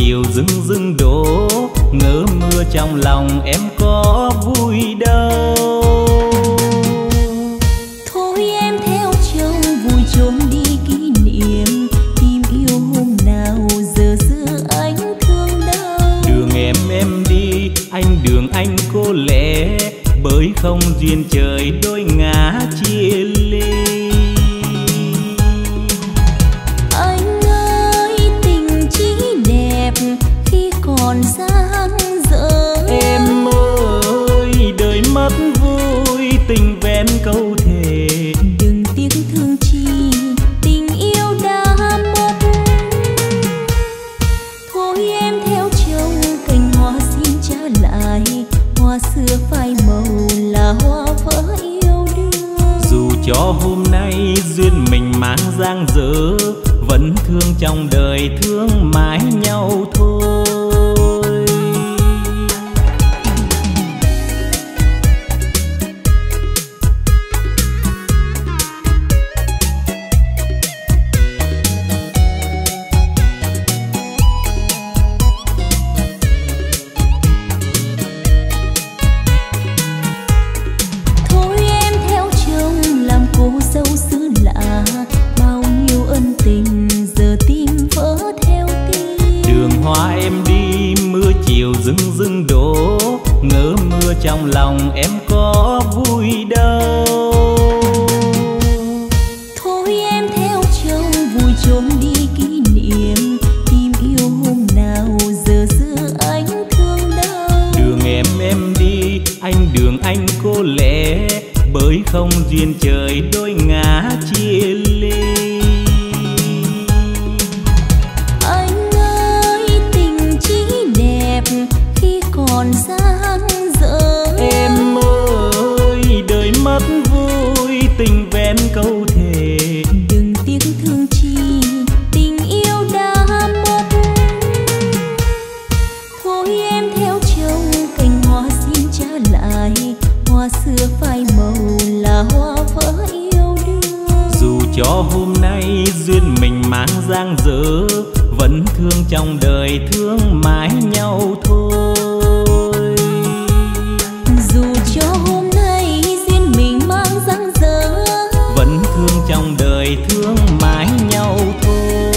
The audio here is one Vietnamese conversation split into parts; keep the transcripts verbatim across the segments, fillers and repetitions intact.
chiều dưng dưng đổ, ngỡ mưa trong lòng em có vui đâu. Thôi em theo chồng vui trốn đi kỷ niệm, tìm yêu hôm nào giờ giữa anh thương đau. Đường em em đi, anh đường anh cô lẻ, bởi không duyên trời đôi ngã chia ly. Anh ơi tình chỉ đẹp khi còn dang dở. Em ơi đời mất vui, tình vén câu thề. Đừng tiếc thương chi, tình yêu đã mất. Thôi em theo chồng cành hoa xin trả lại, hoa xưa phai màu là hoa vỡ yêu đương. Dù cho hôm nay duyên mình mang dang dở, vẫn thương trong đời thương mãi nhau thôi. Thôi em theo chồng làm cô dâu xứ lạ, bao nhiêu ân tình giờ tim vỡ theo tim. Đường hoa em đi, mưa chiều dưng dưng đổ, ngỡ mưa trong lòng em có vui đâu. Thôi em theo chồng vui trốn đi kỷ niệm, tìm yêu hôm nào giờ giữa anh thương đau. Đường em em đi, anh đường anh cô lẻ, bởi không duyên trời đôi ngã chia ly. Anh ơi tình chỉ đẹp khi còn dang dở. Em ơi đời mất vui, tình vén câu thề. Đừng tiếc thương chi, tình yêu đã mất. Thôi em theo chồng cành hoa xin trả lại, hoa xưa phai màu là hoa vỡ yêu đương. Dù cho hôm nay duyên mình mang dang dở, vẫn thương trong đời thương mãi nhau thôi. Dù cho hôm nay duyên mình mang dang dở, vẫn thương trong đời thương mãi nhau thôi.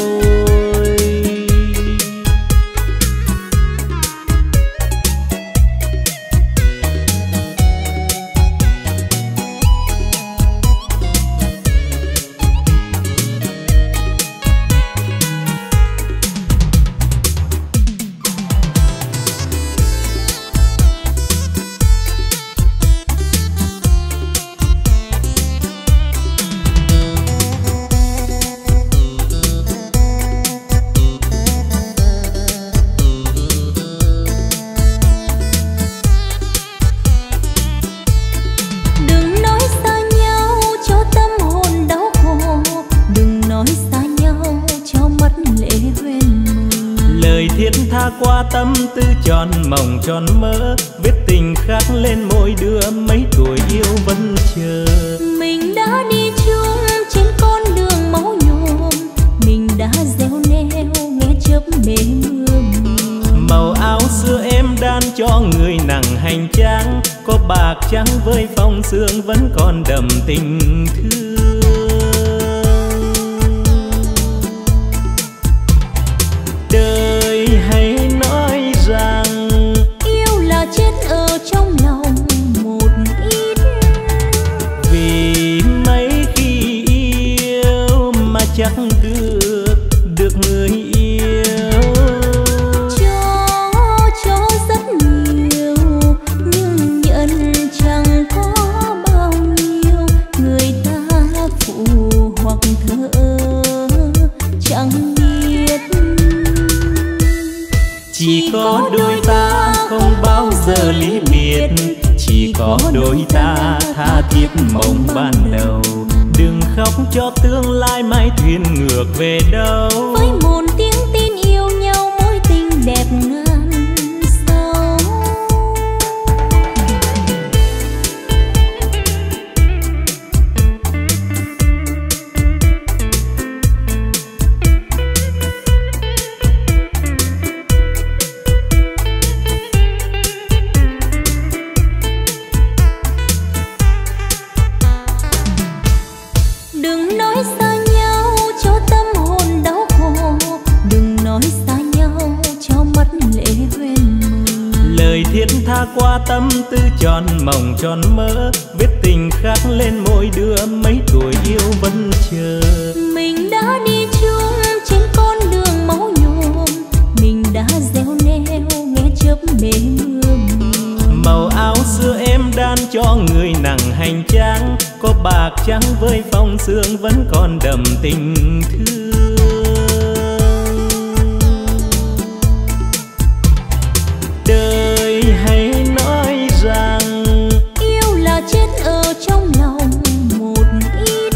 đừng nói xa nhau cho tâm hồn đau khổ, đừng nói xa nhau cho mắt lệ quên mờ. Lời thiết tha qua tâm tư tròn mộng tròn mơ, viết tình khắc lên môi đưa mấy tuổi yêu vẫn chờ. Mình đã đi chung trên con đường máu nhuộm, mình đã gieo neo nghe chớp mê mưa mùa. Màu áo xưa em đan cho người nặng hành trang, có bạc trắng với phong sương vẫn còn đậm tình thương. Đời hãy nói rằng Yêu là chết ở trong lòng một ít, vì mấy khi yêu mà chắc được được người yêu. cho cho rất nhiều nhưng nhận chẳng có bao nhiêu. Người ta phụ hoặc thờ chẳng biết. Chỉ có đôi ta không bao giờ ly biệt, chỉ có đôi ta tha thiết mộng ban đầu. Đừng khóc cho tương lai mãi thuyền ngược về đâu. Với một tiếng tin yêu nhau mối tình đẹp ngàn sao. Lời thiết tha qua tâm tư tròn mộng tròn mơ, viết tình khắc lên môi đưa mấy tuổi yêu vẫn chờ. Mình đã đi chung trên con đường máu nhuộm, mình đã gieo neo nghe chớp mê mưa. Màu áo xưa em đan cho người nặng hành trang, có bạc trắng với phong sương vẫn còn đậm tình thương. Đời hay nói rằng yêu là chết ở trong lòng một ít,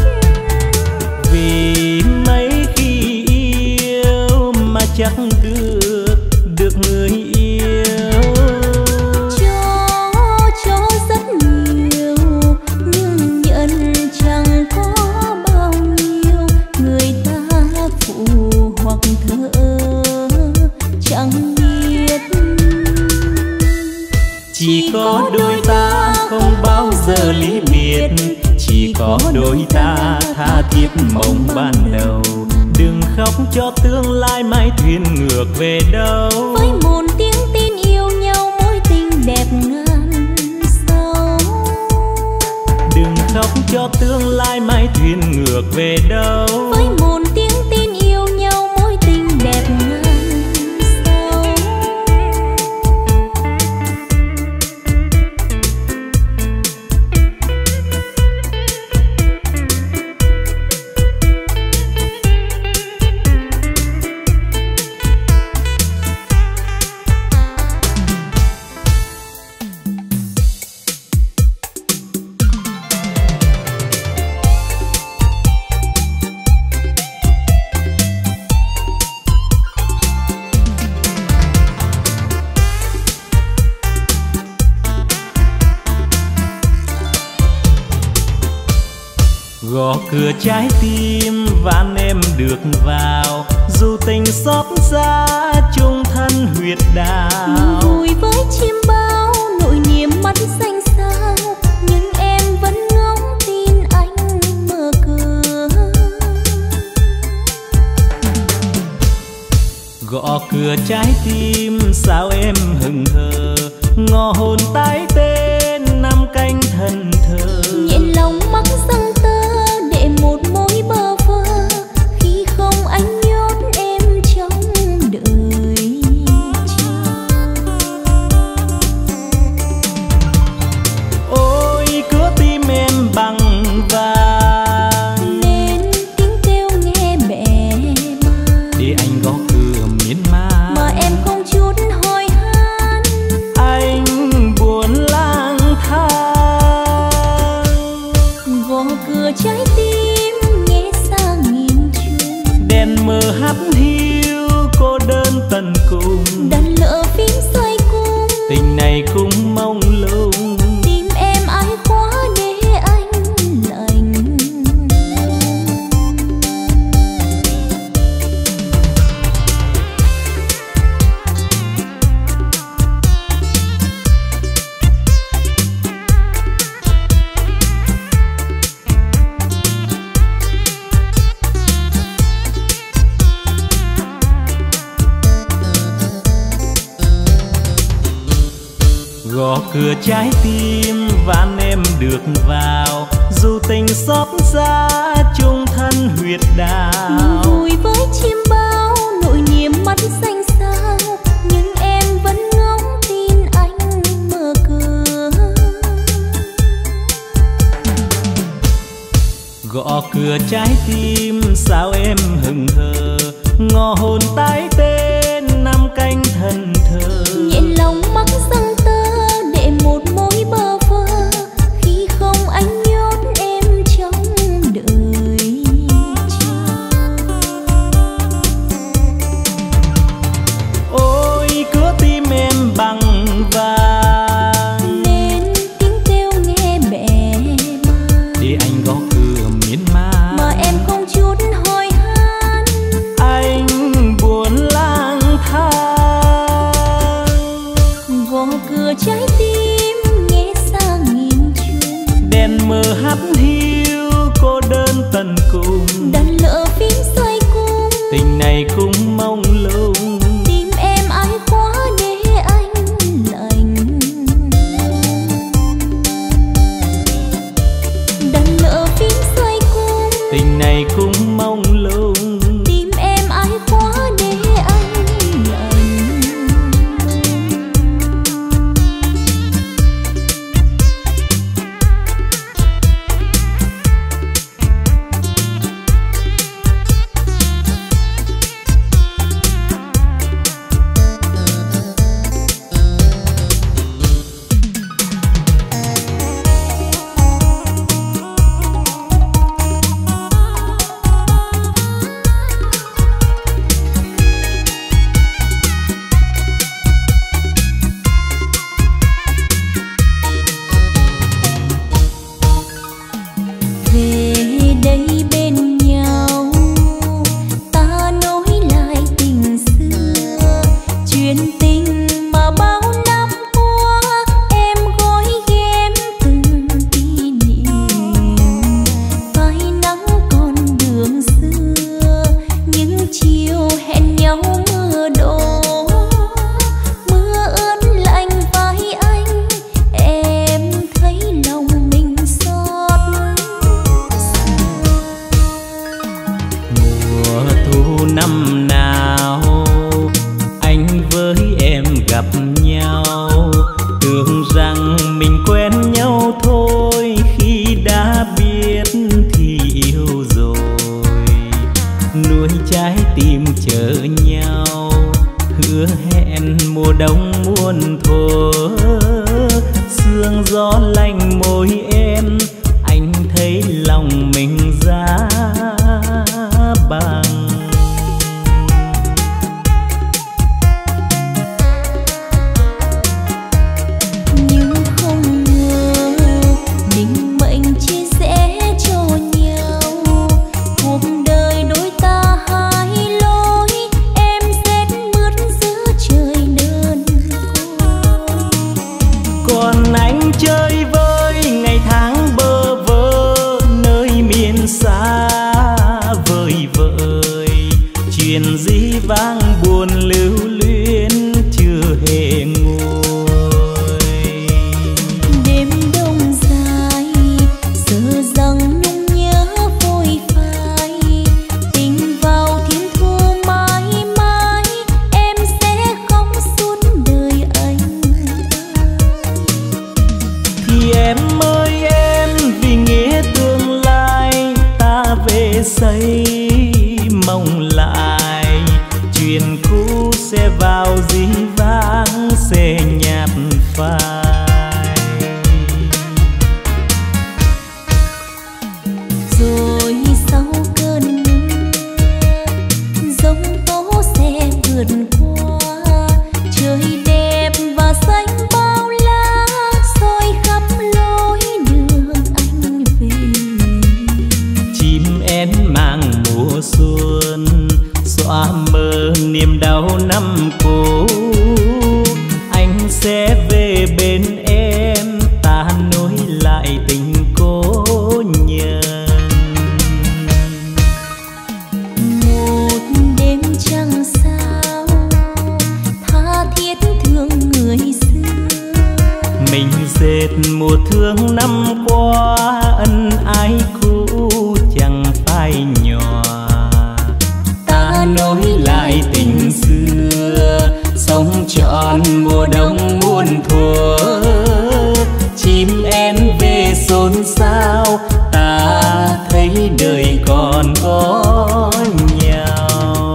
vì mấy khi yêu mà chắc được được người yêu. Cho cho rất nhiều nhưng nhận chẳng có bao nhiêu, người ta phụ hoặc thờ chẳng biết. Chỉ có đôi ta không bao giờ ly biệt, chỉ có đôi ta tha thiết mộng ban đầu. Đừng khóc cho tương lai mai thuyền ngược về đâu. Với một tiếng tin yêu nhau mối tình đẹp ngàn sao. Đừng khóc cho tương lai mai thuyền ngược về đâu. Với một tiếng tin yêu nhau mối tình đẹp ngàn sao. Gõ cửa trái tim van em được vào, dù tình xót xa chung thân huyệt đạo. Vui với chim bao nỗi niềm mắt xanh sao, nhưng em vẫn ngóng tin anh mở cửa. Gõ cửa trái tim sao em hững hờ, ngõ hồn tái tên năm canh thần thờ. Nhện lòng mắc răng tơ để một mối bơ vơ, khi không anh nhốt em trong đời chờ. Ôi cửa tim em bằng vàng, Nên tiếng kêu nghe mẹ mà, để anh gõ cửa miên man mà em không chút hỏi han. anh buồn lang thang. Gõ cửa trái tim nghe xa nghìn trùng, Đèn mờ hắt hiu cô đơn tận cùng. đàn lỡ phím xoay cung, Tình này cũng mong lung. tim em ai khóa để anh lạnh. Gõ cửa trái tim van em được vào, dù tình xót xa chung thân huyệt đạo. Vui với chim bao nỗi niềm mắt xanh sao, nhưng em vẫn ngóng tin anh mở cửa. Gõ cửa trái tim sao em hững hờ, ngõ hồn tái tên năm canh thần thờ. Nhện lòng mắc răng tơ để một mối bơ vơ, khi không anh nhốt em trong đời chờ. Ôi cửa tim em bằng vàng, Nên tiếng kêu nghe mẹ mà, để anh gõ cửa miên man mà em không chút hỏi han. anh buồn lang chuyện tình mà bao năm qua em gói ghém từng kỷ niệm. Phai nắng con đường xưa, những chiều hẹn nhau mưa đổ. Mưa ướt lạnh vai anh, em thấy lòng mình xót. Mùa thu năm nào anh với em gặp nhau, tưởng rằng mình quen nhau thôi, khi đã biết thì yêu rồi. Nuôi trái tim chờ nhau, hứa hẹn mùa đông muôn thuở. Sương gió lạnh môi em, anh thấy lòng mình giá băng. Nhưng không ngờ định mệnh chia sẻ cho nhau, cuộc đời đôi ta hai lối. Em rét mướt giữa trời đơn côi, Còn anh chơi với ngày tháng bơ vơ nơi miền xa vời vợi. Chuyện dĩ vãng buồn lưu luyến chưa hề nguôi. đêm đông dài giờ rằng nhung nhớ phôi phai. Tình vào thiên thu mãi mãi, em sẽ khóc suốt đời anh. Thì em ơi em, vì nghĩa tương lai ta về xây mong lại. Chuyện cũ sẽ vào dĩ vãng, sẽ nhạt phai. Rồi sau cơn mưa, giông tố sẽ vượt qua. Trời đẹp và xanh bao la, soi khắp lối đường anh về. Chim én mang mùa xuân, xóa mờ niềm đau năm cũ. Anh sẽ về bên em, ta nối lại tình cố nhân. Một đêm trăng sao, tha thiết thương người xưa. Mình dệt một thương năm qua, ân ái cũ chẳng phai nhòa. Ta nối lại tình xưa, sống trọn mùa đông muôn thuở. Chim én về xôn xao, ta thấy đời còn có nhau.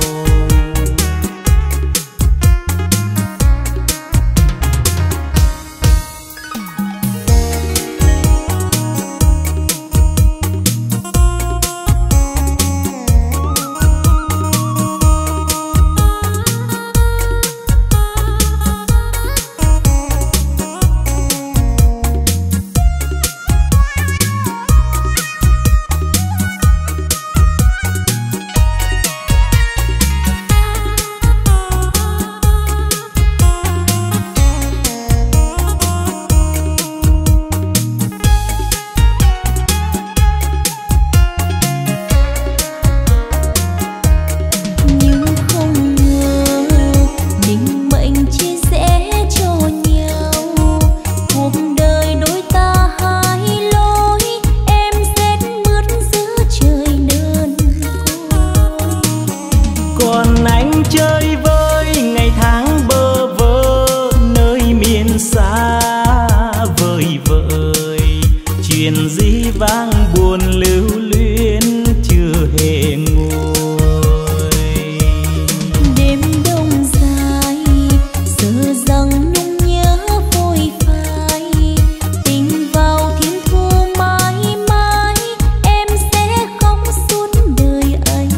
Nhưng không ngờ định mệnh chia sẻ cho nhau, cuộc đời đôi ta hai lối. Em rét mướt giữa trời đơn côi, Còn anh chơi với ngày tháng bơ vơ nơi miền xa vời vợi. Chuyện dĩ vãng buồn lưu luyến chưa hề nguôi. đêm đông dài giờ rằng nhung nhớ phôi phai. Tình vào thiên thu mãi mãi, em sẽ khóc suốt đời anh.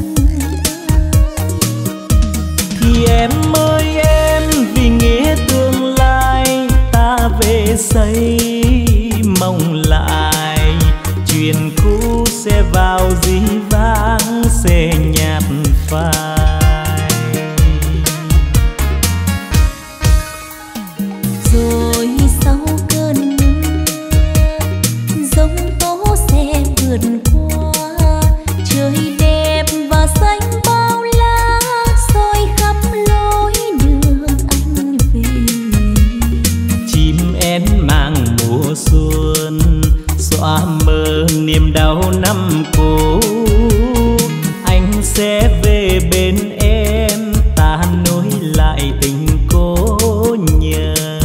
Thì em ơi em, vì nghĩa tương lai ta về xây mong lại. Chuyện cũ sẽ vào dĩ vãng, sẽ nhạt phai. bao năm cũ, anh sẽ về bên em, ta nối lại tình cố nhân.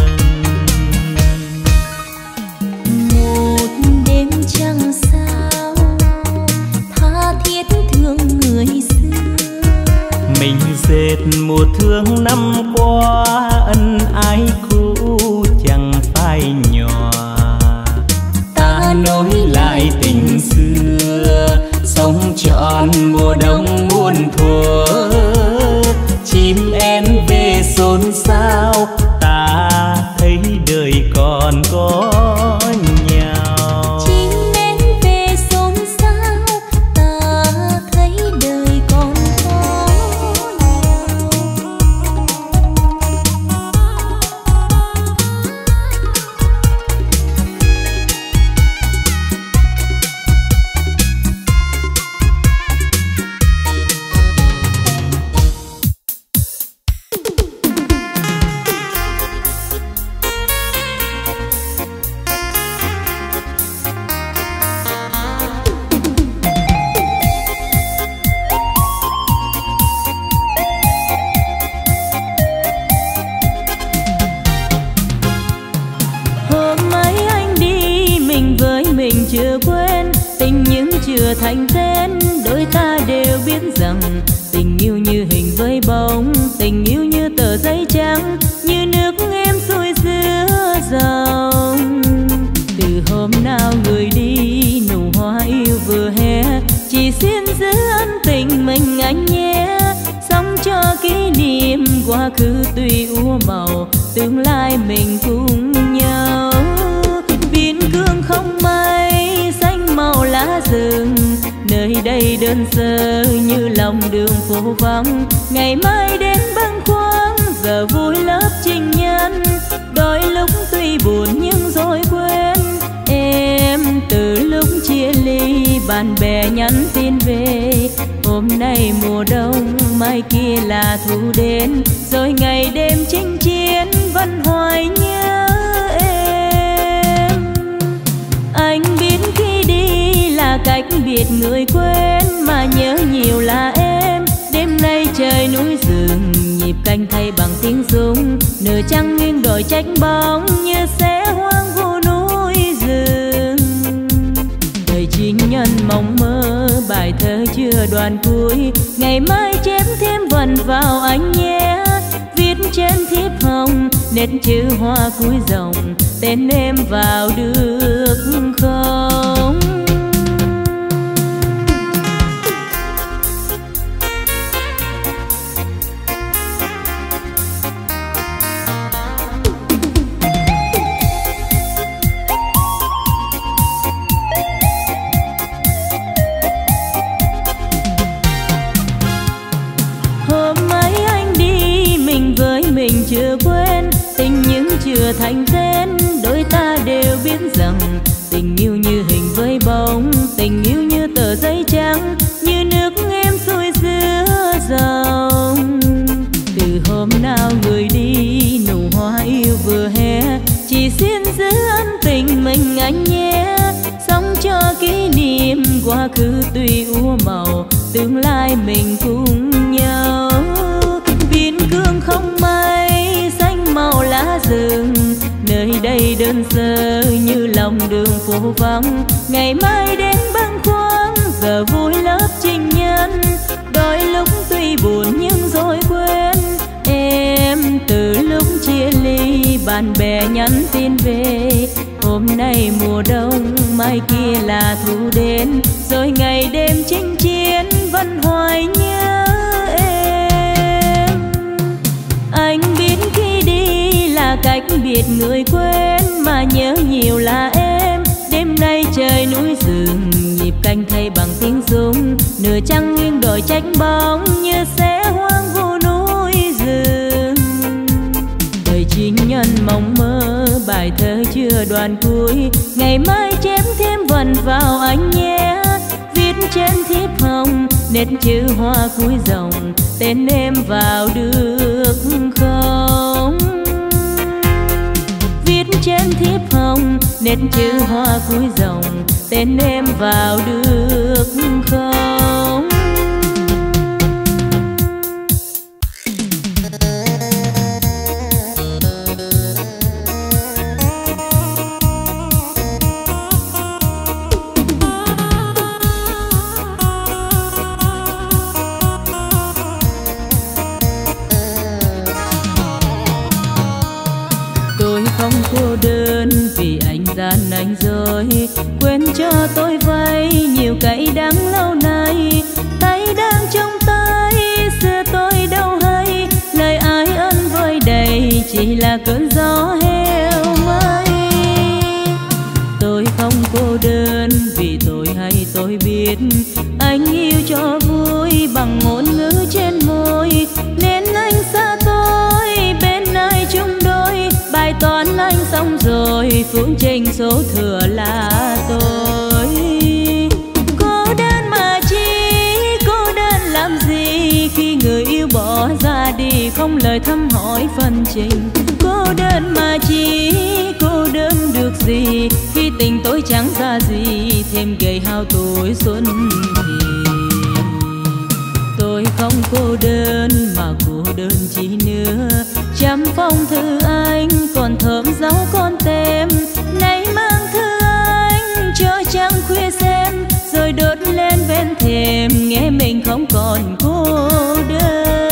Một đêm trăng sao tha thiết thương người xưa, mình dệt một thương năm qua, ân ái cũ chẳng phai nhòa. Ta nối lại tình xưa, sống trọn mùa đông muôn thuở. Chim én về xôn xao, ta thấy đời còn có nhau. Chim én về xôn xao, ta thấy đời còn có nhau. Chưa quên tình nhưng chưa thành tên, đôi ta đều biết rằng tình yêu như hình với bóng, tình yêu như tờ giấy trắng, như nước em xuôi giữa dòng. Từ hôm nào người đi, nụ hoa yêu vừa hé, chỉ xin giữ ân tình mình anh nhé. Sống cho kỷ niệm quá khứ tuy úa màu, tương lai mình cùng nhau. Biên cương không mây xanh màu lá rừng, nơi đây đơn sơ như lòng đường phố vắng. Ngày mai đến bâng khuâng, giờ vui lớp情nhân, đôi lúc tuy buồn nhưng rồi quên. Em từ lúc chia ly, bạn bè nhắn tin về, hôm nay mùa đông, mai kia là thu đến, rồi ngày đêm chinh chiến vẫn hoài nhớ em. Anh biết khi đi là cách biệt người quên, mà nhớ nhiều là em. Đêm nay trời núi rừng, nhịp canh thay bằng tiếng súng, nửa trăng nghiêng đồi trách bóng, như sẽ hoang vu núi rừng. Đời chính nhân mộng mơ, bài thơ chưa đoạn cuối, ngày mai chém thêm vần vào anh nhé. Viết trên thiếp hồng, nét chữ hoa cuối dòng, tên em vào được không? Mình chưa quên tình nhưng chưa thành tên, đôi ta đều biết rằng tình yêu như hình với bóng, tình yêu như tờ giấy trắng, như nước em xuôi giữa dòng. Từ hôm nào người đi, nụ hoa yêu vừa hé, chỉ xin giữ ân tình mình anh nhé. Sống cho kỷ niệm quá khứ tuy úa màu, tương lai mình cùng nhau. Biên cương không mây xanh màu lá rừng, nơi đây đơn sơ như lòng đường phố vắng. Ngày mai đến bâng khuâng, giờ vui lớp情nhân, đôi lúc tuy buồn nhưng rồi quên. Em từ lúc chia ly, bạn bè nhắn tin về, hôm nay mùa đông, mai kia là thu đến, rồi ngày đêm chinh chiến vẫn hoài nhớ em. Anh biết khi đi là cách biệt người quên, mà nhớ nhiều là em. Đêm nay trời núi rừng, nhịp canh thay bằng tiếng súng, nửa trăng nghiêng đồi trách bóng, như sẽ hoang vu núi rừng. Đời chính nhân mộng mơ, bài thơ chưa đoạn cuối, ngày mai chém thêm vần vào anh nhé. Viết trên thiếp hồng, nét chữ hoa cuối dòng, tên em vào được không? Viết trên thiếp hồng, nét chữ hoa cuối dòng, tên em vào được không? Cô đơn vì anh gian anh rồi, quên cho tôi vay nhiều cay đắng lâu nay. Tay đang trong tay xưa tôi đâu hay, lời ai ân vơi đầy chỉ là cơn gió heo mây. Tôi không cô đơn vì tôi hay tôi biết anh yêu cho vui bằng ngôn ngữ trên môi, nên anh xa tôi bên ai chung đôi. Bài toán anh xong rồi, phương trình số thừa là tôi. Cô đơn mà chi, cô đơn làm gì khi người yêu bỏ ra đi không lời thăm hỏi phân trình. Cô đơn mà chi, cô đơn được gì khi tình tôi chẳng ra gì, thêm gầy hao tuổi xuân thì. Tôi không cô đơn mà cô đơn chi nữa, trăm phong thư anh còn thơm dấu con tem. Nay mang thư anh cho trăng khuya xem, rồi đốt lên bên thềm nghe mình không còn cô đơn.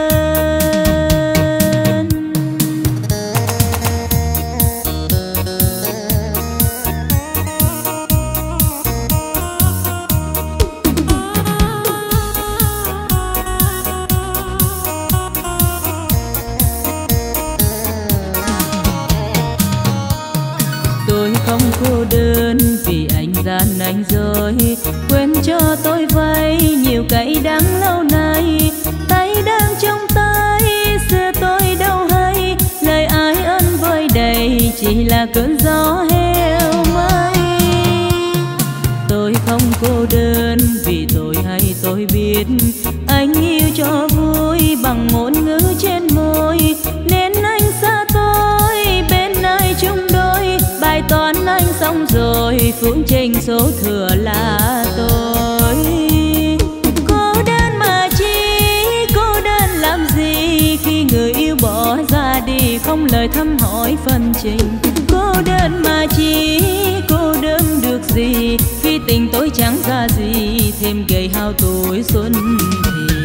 Cô đơn vì anh gian anh rồi, quên cho tôi vay nhiều cay đắng lâu nay. Tay đang trong tay xưa tôi đâu hay, lời ai ân vơi đầy chỉ là cơn gió heo mây. Tôi không cô đơn vì tôi hay tôi biết anh yêu cho vui bằng ngôn ngữ trên môi, nên anh xa tôi bên ai chung đôi. Bài toán anh xong rồi, phương trình số thừa là tôi. Cô đơn mà chi, cô đơn làm gì khi người yêu bỏ ra đi không lời thăm hỏi phân trình. Cô đơn mà chi, cô đơn được gì khi tình tôi chẳng ra gì, thêm gầy hao tuổi xuân thì.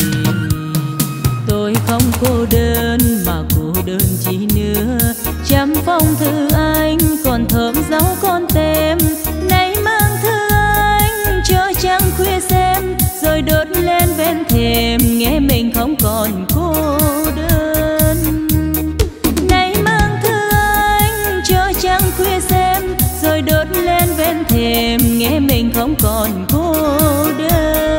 Tôi không cô đơn mà cô đơn chi nữa, trăm phong thư anh còn thơm dấu con tem. Nay mang thư anh cho trăng khuya xem, rồi đốt lên bên thềm nghe mình không còn cô đơn. Nay mang thư anh cho trăng khuya xem, rồi đốt lên bên thềm nghe mình không còn cô đơn.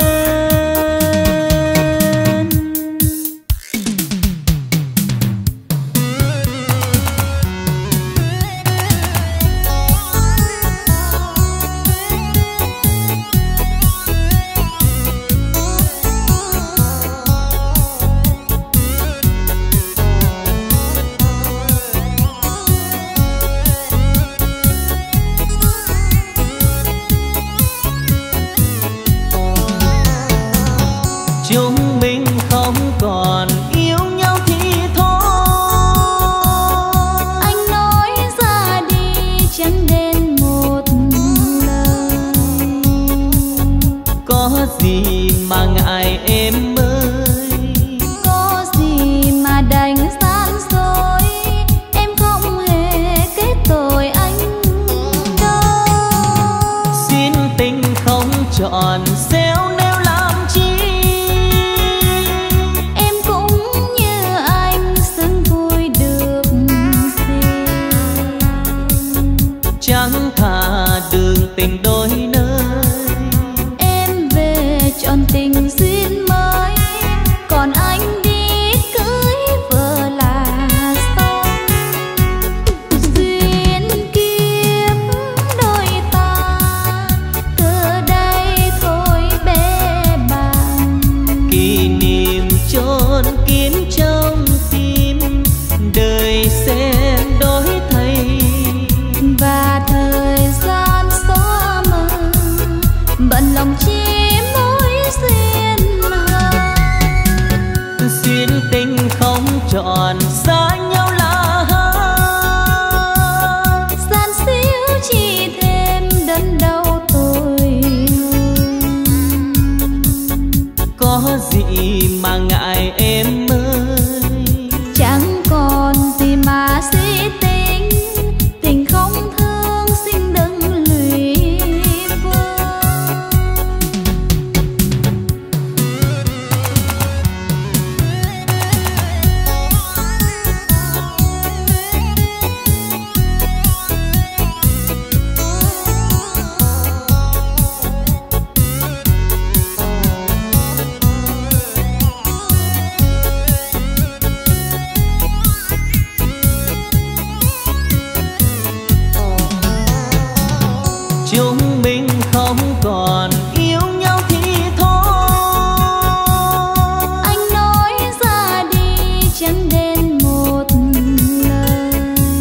tròn xa nhau là hát. Gian xíu chỉ thêm đớn đau tôi. Có gì mà ngại em ơi, chẳng còn gì mà suy tính, tình không thương xin đừng lụy vương. Chúng mình không còn yêu nhau thì thôi. Anh nói ra đi chẳng đến một lời.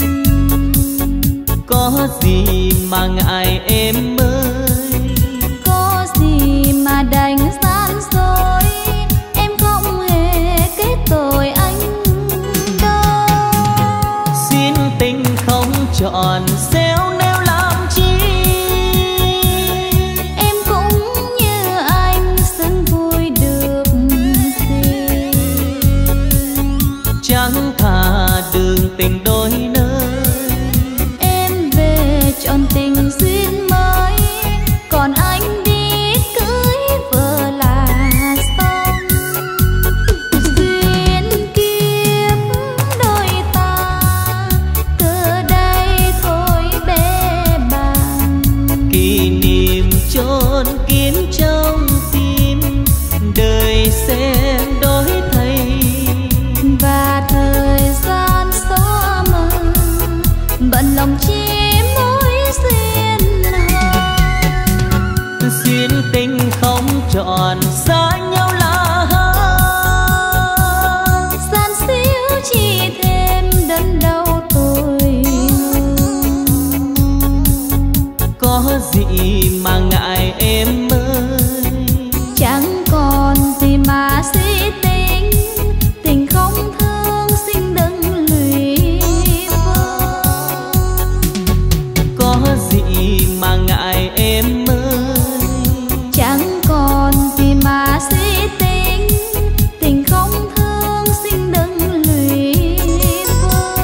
Có gì mà ngại em ơi, Có gì mà đành gian dối, em không hề kết tội anh đâu. xin tình không tròn xéo nêu làm chi. Em cũng như anh xin vui được gì. Chẳng thà đường tình đôi nơi, Em về chọn tình duyên mới, còn anh đi cưới vợ là xong. Duyên kiếp đôi ta từ đây thôi bế bàng. kỷ niệm chôn kín trong tim, đời sẽ đổi thay. Và thời gian xóa mờ, bận lòng chi mối duyên hờ. Duyên tình không tròn xa nhau là hát. Gian xíu chỉ thêm đớn đau tôi. Có gì mà ngại em ơi, Chẳng còn gì mà suy tính, tình không thương xin đừng lụy vương. có gì mà ngại em ơi, Chẳng còn gì mà suy tính, tình không thương xin đừng lụy vương.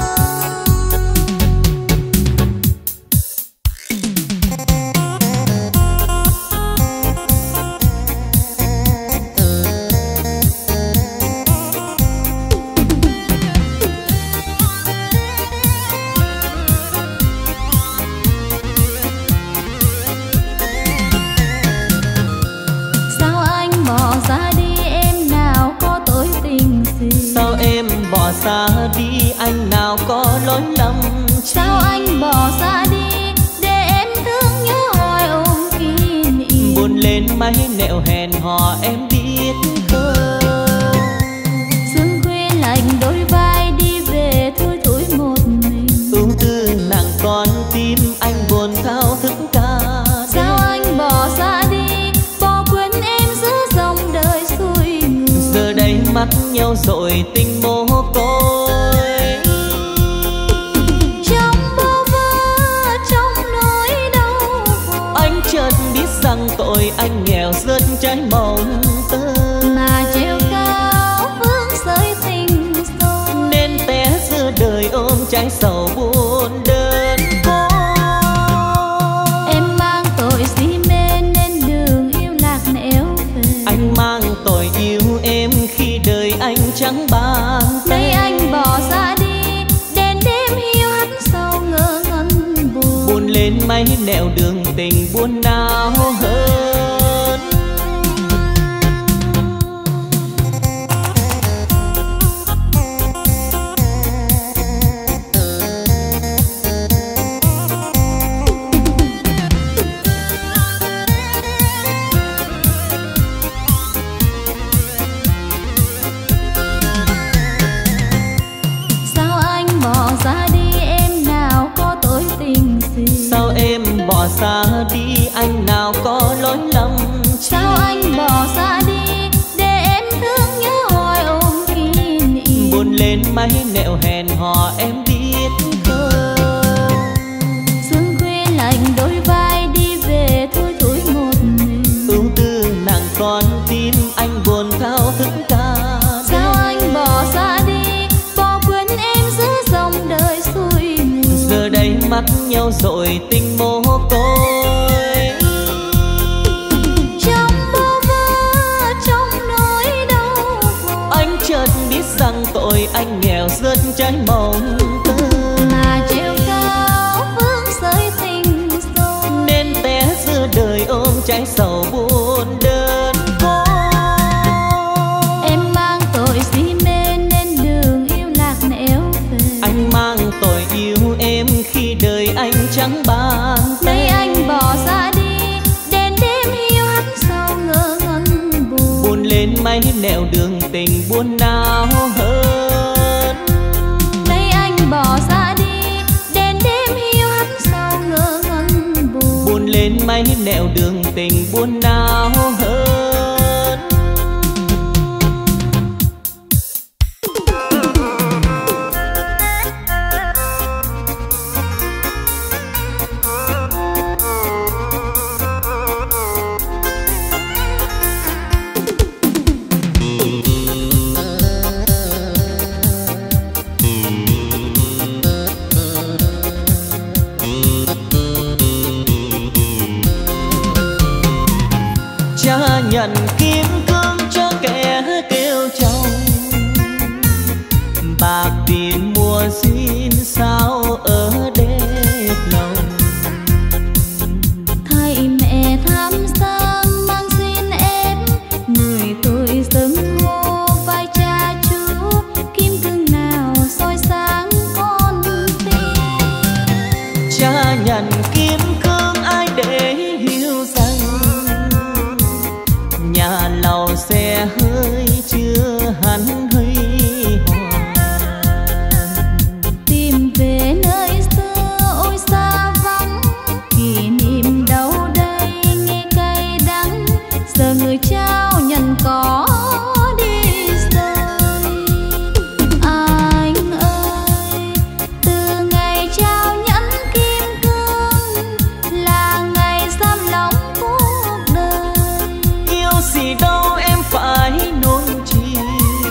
Sao anh bỏ ra đi em nào có tội tình gì. sao em bỏ xa đi anh nào có lỗi lầm chi. Sao anh bỏ ra đi để em thương nhớ hoài ôm kỷ niệm. buồn lên mấy nẻo hẹn hò em biết không. Sương khuya lạnh đôi vai đi về thui thủi một mình. ưu tư nặng con tim anh buồn thao thức ca Sao đêm. anh bỏ ra đi bỏ quên em giữa dòng đời xuôi ngược. giờ đây mắt nhau rồi tình mồ côi. Trong bơ vơ trong nỗi đau khổ, Anh chợt biết rằng tội anh nghèo rớt trái mong tơ. mà treo cao vương giới tình sâu. Nên té giữa đời ôm trái sầu buồn đơn côi. Em mang tội si mê nên đường yêu lạc nẻo về. Anh mang tội yêu em khi đời anh chẳng bàn Nay tay. anh bỏ ra đi đèn đêm hiu hắt sâu ngơ ngẩn buồn. Buồn lên mấy nẻo đường tình buồn nào hơn. Sao anh bỏ ra đi em nào có tội tình gì. Sao em bỏ xa đi anh nào có lỗi kẹo hẹn hò em biết không? Sương khuya lạnh đôi vai đi về thôi thối một mình. Ưu tư nặng con tim anh buồn thao thức ca. Sao anh bỏ xa đi, bỏ quên em giữa dòng đời xuôi ngược. Giờ đây mắt nhau rồi tình mồ côi. Trong bơ vơ, trong nỗi đau khổ, Anh chợt biết rằng tội anh nghèo rớt trái mong tơ. mà treo cao vướng sợi tình sâu, Nên té giữa đời ôm trái sầu buồn đơn côi. em mang tội si mê nên đường yêu lạc nẻo về. Anh mang tội yêu em khi đời anh chẳng ban. Nay anh bỏ xa đi, đèn đêm hiu hắt sau ngỡ ngẩn buồn. Buồn lên mấy nẻo đường tình buồn nào hơn. Nay anh bỏ xa đi, đèn đêm hiu hắt sau ngỡ ngẩn buồn. Buồn lên mấy nẻo đường tình buồn nào hơn. Cha nhận kim cương cho kẻ kêu chồng, bạc tiền mua xin sao ở đẹp lòng. Thầy mẹ tham sang mang xin em, người tôi dâng hô vai cha chú. Kim cương nào soi sáng con tim. Cha nhận kim cương ai để hiểu rằng nhà lầu xe hơi chưa hẳn huy hoàng. Tìm về nơi xưa ôi xa vắng, kỷ niệm đâu đây nghe cay đắng. Giờ người trao nhận có đi rồi. Anh ơi, từ ngày trao nhẫn kim cương là ngày giam lòng cuộc đời. Yêu gì đâu em phải nuông chiều.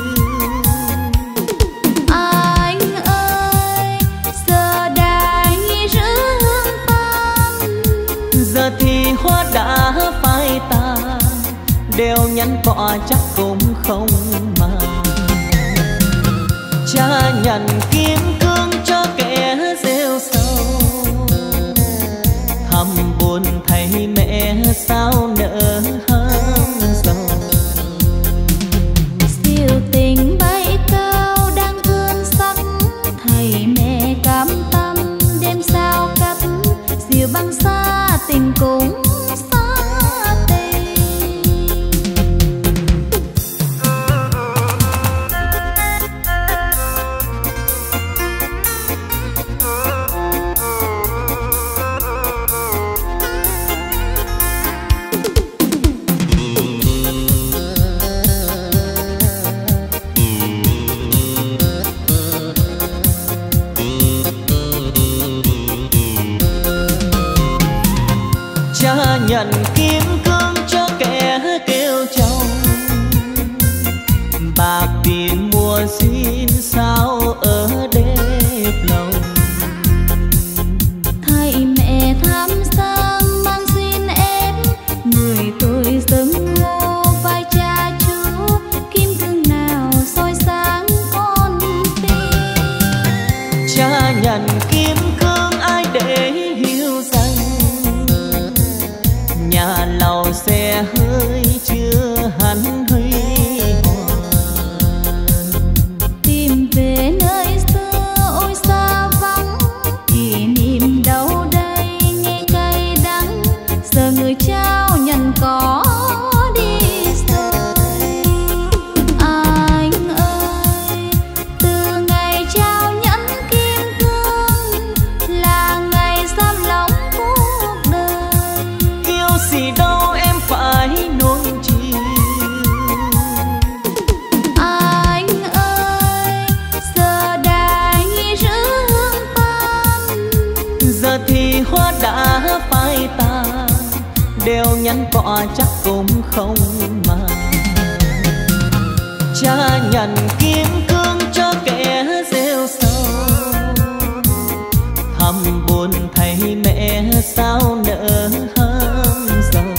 Anh ơi, giờ đài giữ hương tan. Giờ thì hoa đã phai tàn, đeo nhắn cọ chắc cũng không mà. Cha nhận kim cương cho kẻ rêu sầu, thầm buồn thấy mẹ sao nỡ hang dầu. Siêu tình bay cao đang vươn sắc, thầy mẹ cam tâm đêm sao cắt. Diều băng xa tình cũng xa tình. Cha nhận kim cương cho kẻ kêu chồng, bạc tiền mua xin sao ở đẹp lòng. Thầy mẹ tham sang mang xin em, người tôi dâng hô vai cha chú. Kim cương nào soi sáng con tim. Cha nhận kim cương ai để hiểu rằng nhà lầu xe hơi chưa hẳn huy hoàng. Tìm về nơi xưa ôi xa vắng, kỷ niệm đâu đây nghe cay đắng. Giờ người trao nhận có đi rồi. Anh ơi, từ ngày trao nhẫn kim cương nhắn cọ chắc cũng không mà. Cha nhận kim cương cho kẻ rêu sầu, thầm buồn thấy mẹ sao nỡ hâm dầu.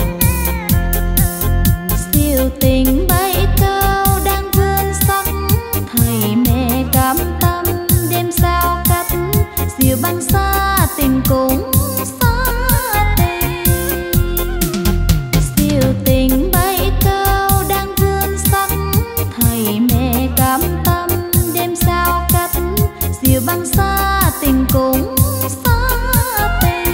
Siêu tình bay cao đang vươn sắc, thầy mẹ cảm tâm đêm sao cắt. Diều băng xa tình cũng xa tình. Siêu tình bay cao đang vươn sắc, thầy mẹ cảm tâm đêm sao cắt. Diều băng xa tình cũng xa tình.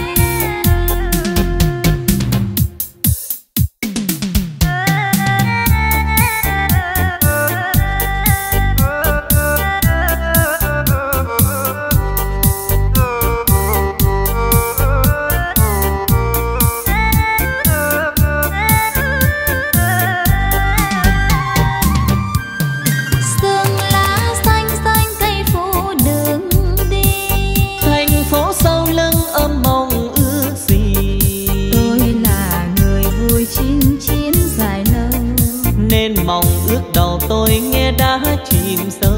Mong ước đầu tôi nghe đã chìm sâu.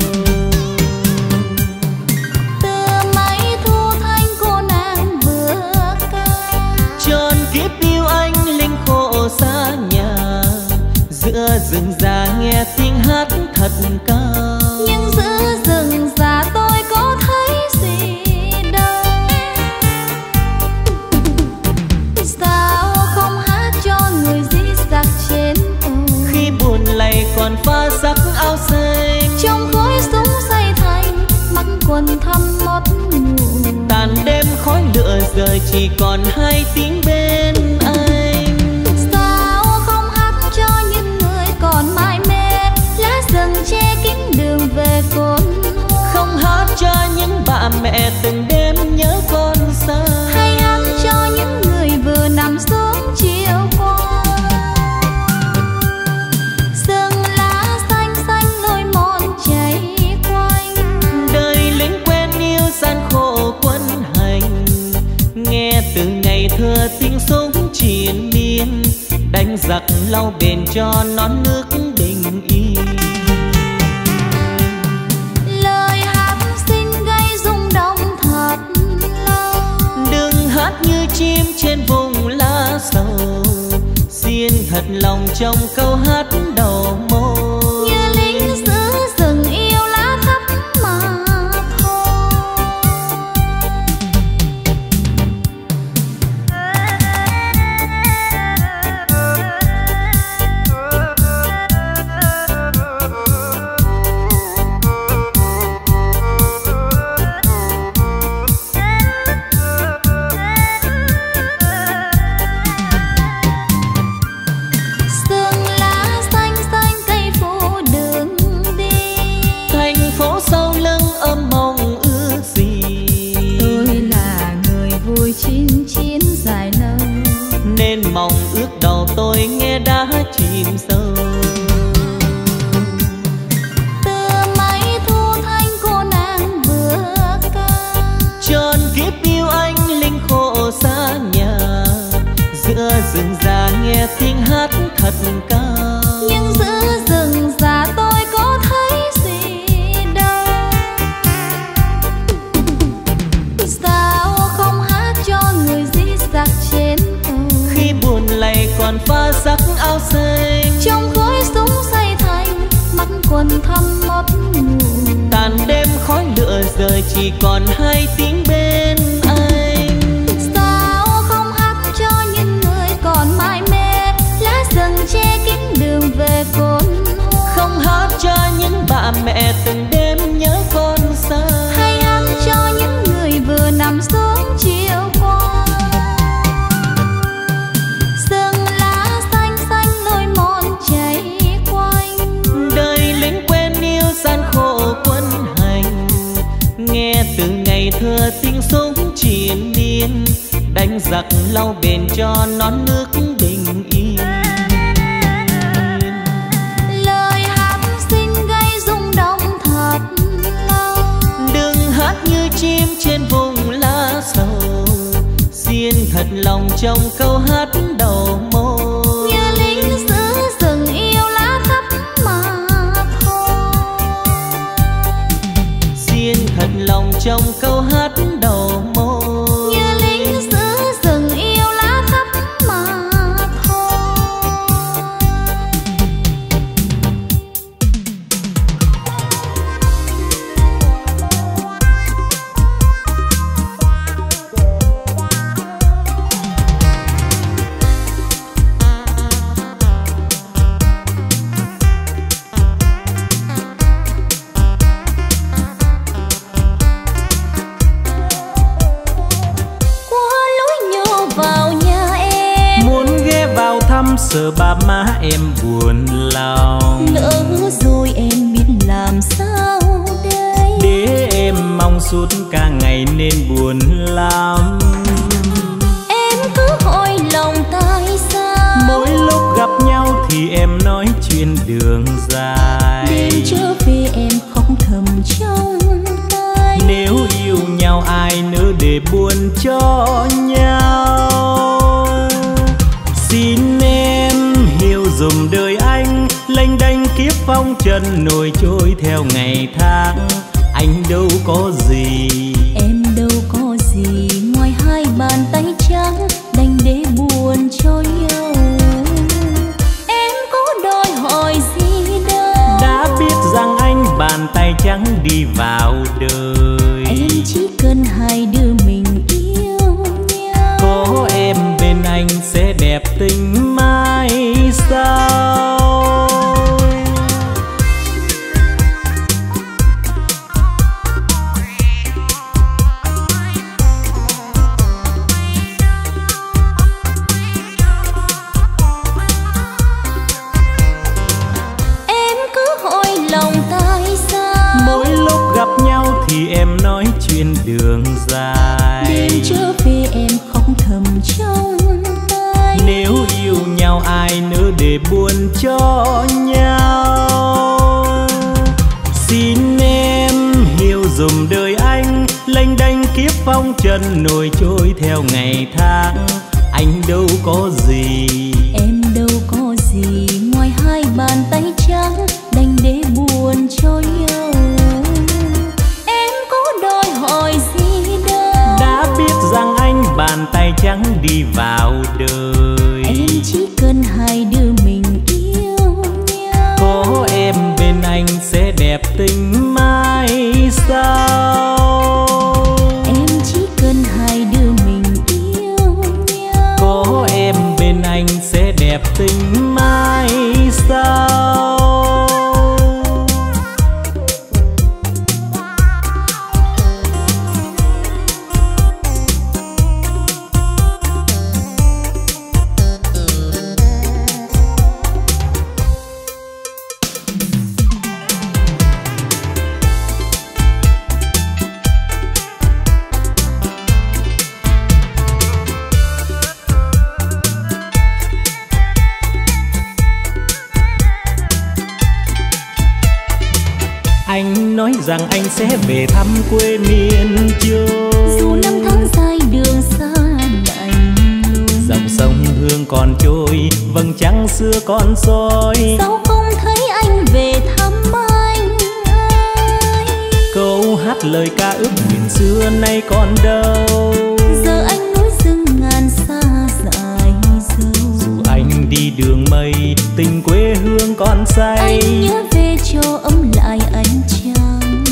Từ mấy thu thanh cô nàng vừa ca, tròn kiếp yêu anh linh khổ xa nhà. Giữa rừng già nghe tiếng hát thật cao, nhưng giữa rừng già tôi có thấy gì đâu. Sao không hát cho người dí giặc trên buồn lầy còn pha sắc áo xanh. Trong khói súng say thành mắt quần thăm mót ngủ. Tàn đêm khói lửa giờ chỉ còn hai tiếng bên anh. Sao không hát cho những người còn mải mê, lá rừng che kín đường về cồn hoa. Không hát cho những bà mẹ từng đêm nhớ con xa, hay hát cho những người vừa nằm xuống chiều qua. Từ ngày thơ tiếng súng triền miên, đánh giặc lau bền cho non nước bình yên. Lời hát xin gây rung động thật lâu, đừng hát như chim trên vùng lá sầu. Xin thật lòng trong câu hát đầu môi, như lính giữ rừng yêu lá thắm mà mong ước đầu tôi nghe đã chìm sâu. Từ mấy thu thanh cô nàng vừa ca, tròn kiếp yêu anh linh khổ xa nhà. Giữa rừng già nghe tiếng hát thật cao, nhưng giữa rừng già tôi có thấy gì đâu. Sao không hát cho người dí giặc trên buồn lầy còn pha sắc áo xanh. Trong khói súng say thành mắt quần thăm mót ngủ. Tàn đêm khói lửa giờ chỉ còn hai tiếng bên anh. Sao không hát cho những người còn mải mê, lá rừng che kín đường về cồn hoa. Không hát cho những bà mẹ từng đêm nhớ con xa, hay hát cho những người vừa nằm xuống chiều qua. Nghe từ ngày thơ tiếng súng triền miên, đánh giặc lau bền cho non nước bình yên. Lời hát xin gây rung động thật lâu, đừng hát như chim trên vùng lá sầu. Xin thật lòng trong câu hát đầu môi. lòng trong câu hát đầu môi. như lính giữ rừng yêu lá thắm mà thôi. Sợ ba má em buồn lòng, lỡ rồi em biết làm sao đây. để em mong suốt cả ngày nên buồn lắm. Em cứ hỏi lòng tại sao mỗi lúc gặp nhau thì em nói chuyện đường dài. đêm trở về em khóc thầm trong tay. Nếu yêu nhau ai nỡ để buồn cho nhau. Xin em hiểu dùm đời anh, lênh đênh kiếp phong trần nổi trôi theo ngày tháng. Anh đâu có gì, em đâu có gì ngoài hai bàn tay trắng đành để buồn cho nhau. Em có đòi hỏi gì đâu, đã biết rằng anh bàn tay trắng đi vào đời. em chỉ cần hai đứa mình yêu nhau. Có em bên anh sẽ đẹp tình mai sau. Em cứ hỏi lòng tại sao Mỗi lúc gặp nhau thì em nói chuyện đường dài. đêm trở về em khóc thầm trong tay. Nếu yêu nhau ai nỡ để buồn cho nhau. Xin em hiểu dùm đời anh, lênh đênh kiếp phong trần nổi trôi theo ngày tháng. Anh đâu có gì, Em đâu có gì ngoài hai bàn tay trắng đành để buồn cho nhau. Em có đòi hỏi gì đâu, đã biết rằng anh bàn tay trắng đi vào đời. em chỉ cần hai đứa mình yêu nhau. Có em bên anh sẽ đẹp tình mai sau. Em chỉ cần hai đứa mình yêu nhau. Có em bên anh sẽ đẹp tình mai sau. Anh nói rằng anh sẽ về thăm quê miền Trung. Dù năm tháng dài đường xa lạnh lùng, Dòng sông Hương còn trôi, vầng trăng xưa còn soi. sao không thấy anh về thăm anh ơi. Câu hát lời ca ước nguyện xưa nay còn đâu. Giờ anh núi rừng ngàn xa dài dâu. Dù anh đi đường mây, tình quê hương còn say. Anh nhớ về cho ấm lại ánh trăng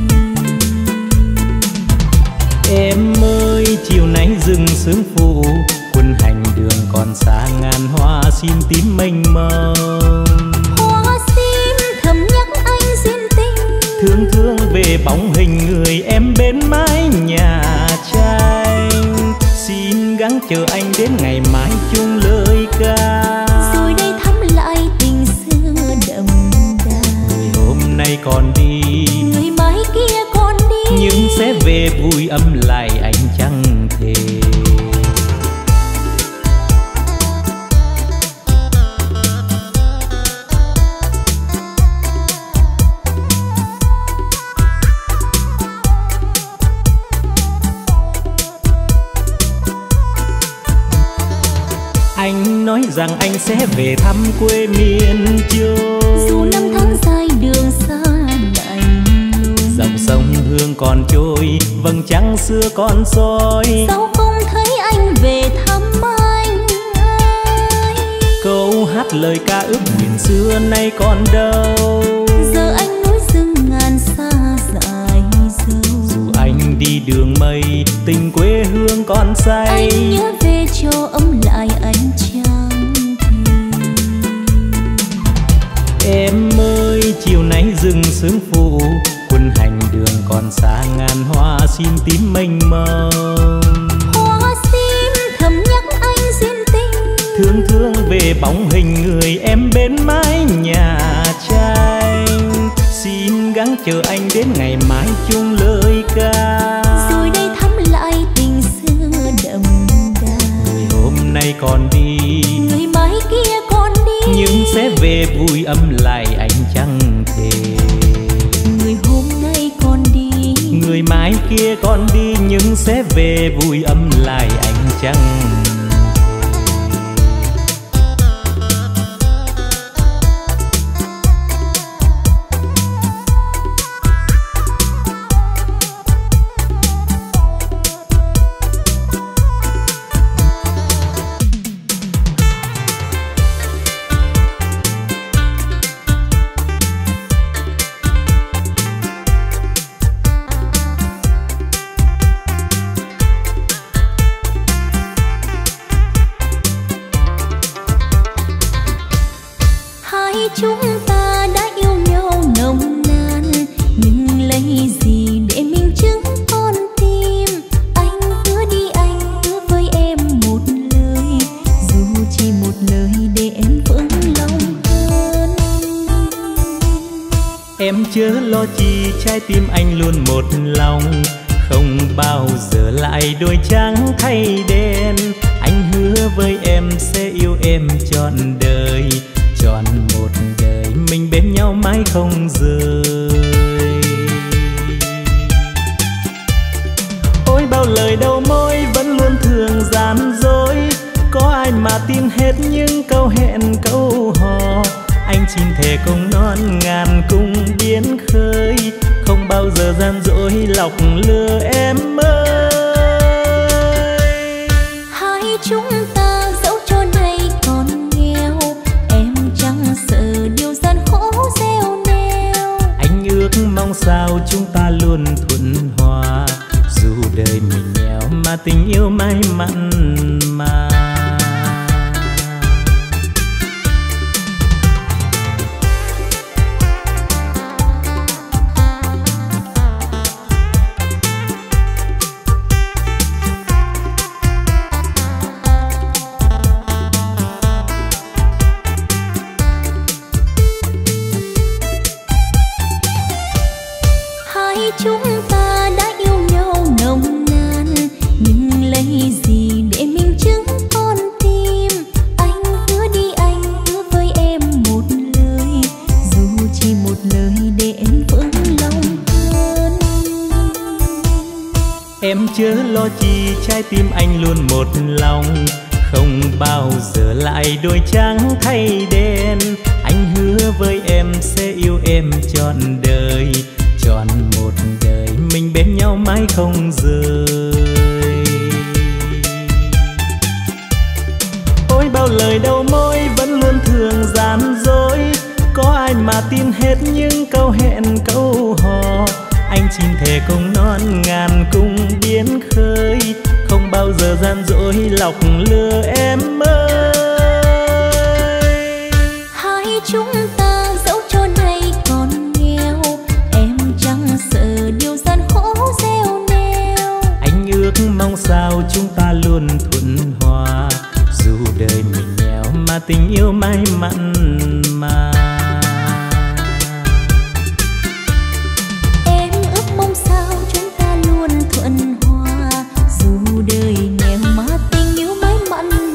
thề. Em ơi chiều nay rừng sương phủ, quân hành đường còn xa ngàn hoa sim tím mênh mông. Hoa sim thầm nhắc anh duyên tình, Thương thương về bóng hình người em bên mái nhà tranh. Xin gắng chờ anh đến ngày mai chung lời ca. rồi đây thắm lại tình xưa đậm đà. Người hôm nay còn đi, Người mai kia còn đi, nhưng sẽ về vui ấm lại anh chẳng thể. Anh nói rằng anh sẽ về thăm quê miền Trung. dù năm tháng dài đường xa lạnh lùng, Dòng sông Hương hương còn trôi, vầng trăng xưa còn soi. Sao không thấy anh về thăm anh ơi? Câu hát lời ca ước nguyện xưa nay còn đâu. Giờ anh núi rừng ngàn xa dài dâu. Dù anh đi đường mây, tình quê hương còn say. Anh nhớ về cho ấm lại ánh trăng thì. Em ơi chiều nay rừng sương phủ, quân hành đường còn xa ngàn hoa sim tím mênh mông. Hoa sim thầm nhắc anh duyên tình, Thương thương về bóng hình người em bên mái nhà tranh. Xin gắng chờ anh đến ngày mai chung lời ca, rồi đây thắm lại tình xưa đậm đà. người hôm nay còn đi, Người mai kia còn đi, nhưng sẽ về vui ấm lại anh chẳng thể. người hôm nay còn đi, Người mai kia còn đi, nhưng sẽ về vui ấm lại anh chẳng. chúng ta đã yêu nhau nồng nàn, nhưng lấy gì để minh chứng con tim. Anh hứa đi, anh hứa với em một lời, dù chỉ một lời để em vững lòng hơn. Em chớ lo chi, trái tim anh luôn một lòng, không bao giờ lại đôi trắng thay đen. Anh hứa với em sẽ yêu em trọn đời, trọn một đời mình bên nhau mãi không rời. Ôi bao lời đầu môi vẫn luôn thường gian dối, có ai mà tin hết những câu hẹn câu hò. Anh xin thề cùng non ngàn cung biến khơi, không bao giờ gian dối lọc lừa em ơi. Hai chúng ta dẫu cho nay còn nghèo, em chẳng sợ điều gian khổ gieo neo. Anh ước mong sao chúng ta luôn thuận hòa, dù đời mình nghèo mà tình yêu mãi mặn mà. Chúng ta đã yêu nhau nồng nàn, nhưng lấy gì để minh chứng con tim. Anh hứa đi, anh hứa với em một lời, dù chỉ một lời để em vững lòng hơn. Em chớ lo chi, trái tim anh luôn một lòng, không bao giờ lại đôi trắng thay đen. Anh hứa với em sẽ yêu em trọn đời, trọn một đời mình bên nhau mãi không rời. Ôi bao lời đầu môi vẫn luôn thường gian dối, có ai mà tin hết những câu hẹn câu hò. Anh xin thề cùng non ngàn cung biến khơi, không bao giờ gian dối lọc lừa em ơi. Hai chúng ta dẫu cho nay còn nghèo, em chẳng sợ điều gian khổ gieo neo. Anh ước mong sao chúng ta luôn thuận hòa, dù đời mình nghèo mà tình yêu mãi mặn mà. Em ước mong sao chúng ta luôn thuận hòa, dù đời nghèo mà tình yêu mãi mặn mà.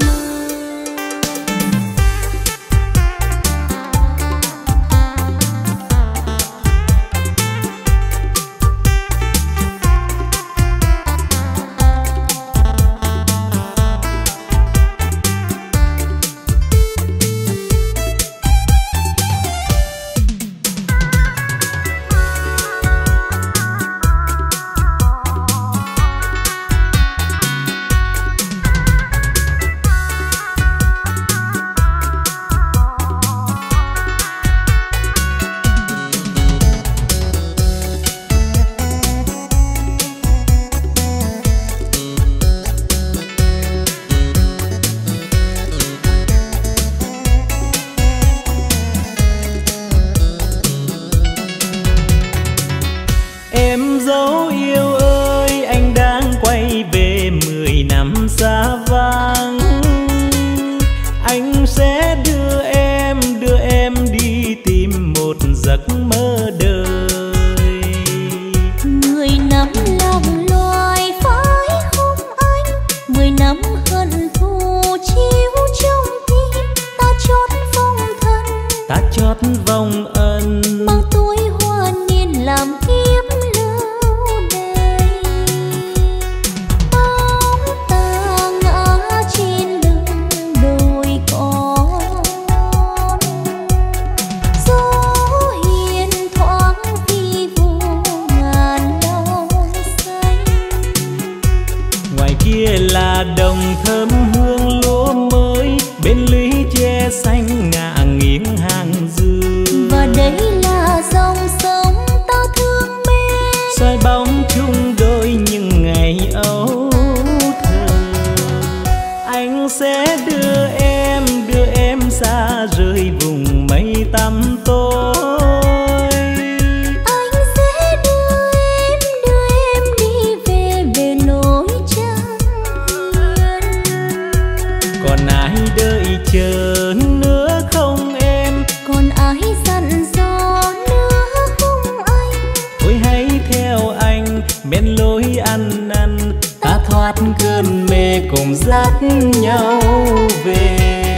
là đồng thơm hương lúa mới, bên lũy tre xanh ngả nghiêng hàng dừa. Và đây là dòng sông ta thương mến, soi bóng chung đôi những ngày âu thơ. Anh sẽ đưa em, đưa em xa rời vùng mây tăm tối. Anh sẽ đưa em, đưa em đi về về nỗi trăng hiền. Còn ai đợi chờ nữa không em? Còn ai dặn dò nữa không anh? Thôi hãy theo anh bên lối ăn năn, ta thoát cơn mê cùng dắt nhau về.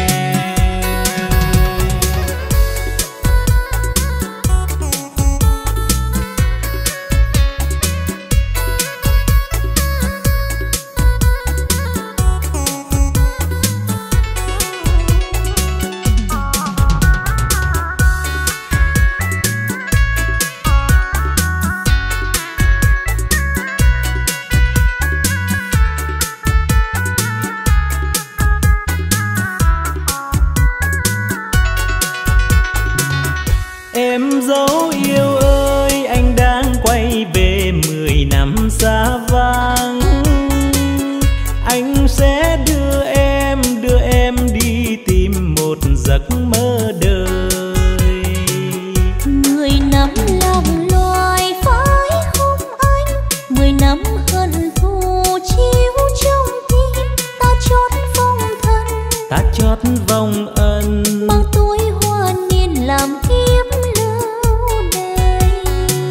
Em dấu yêu ơi, anh đang quay về mười năm xa vắng. Anh sẽ đưa em, đưa em đi tìm một giấc mơ đời. Mười năm lòng loài phải không anh? Mười năm hận thù chiếu trong tim, ta chót vòng thân, ta chót vòng ân. bao tuổi hoa niên làm kiếp lưu đầy.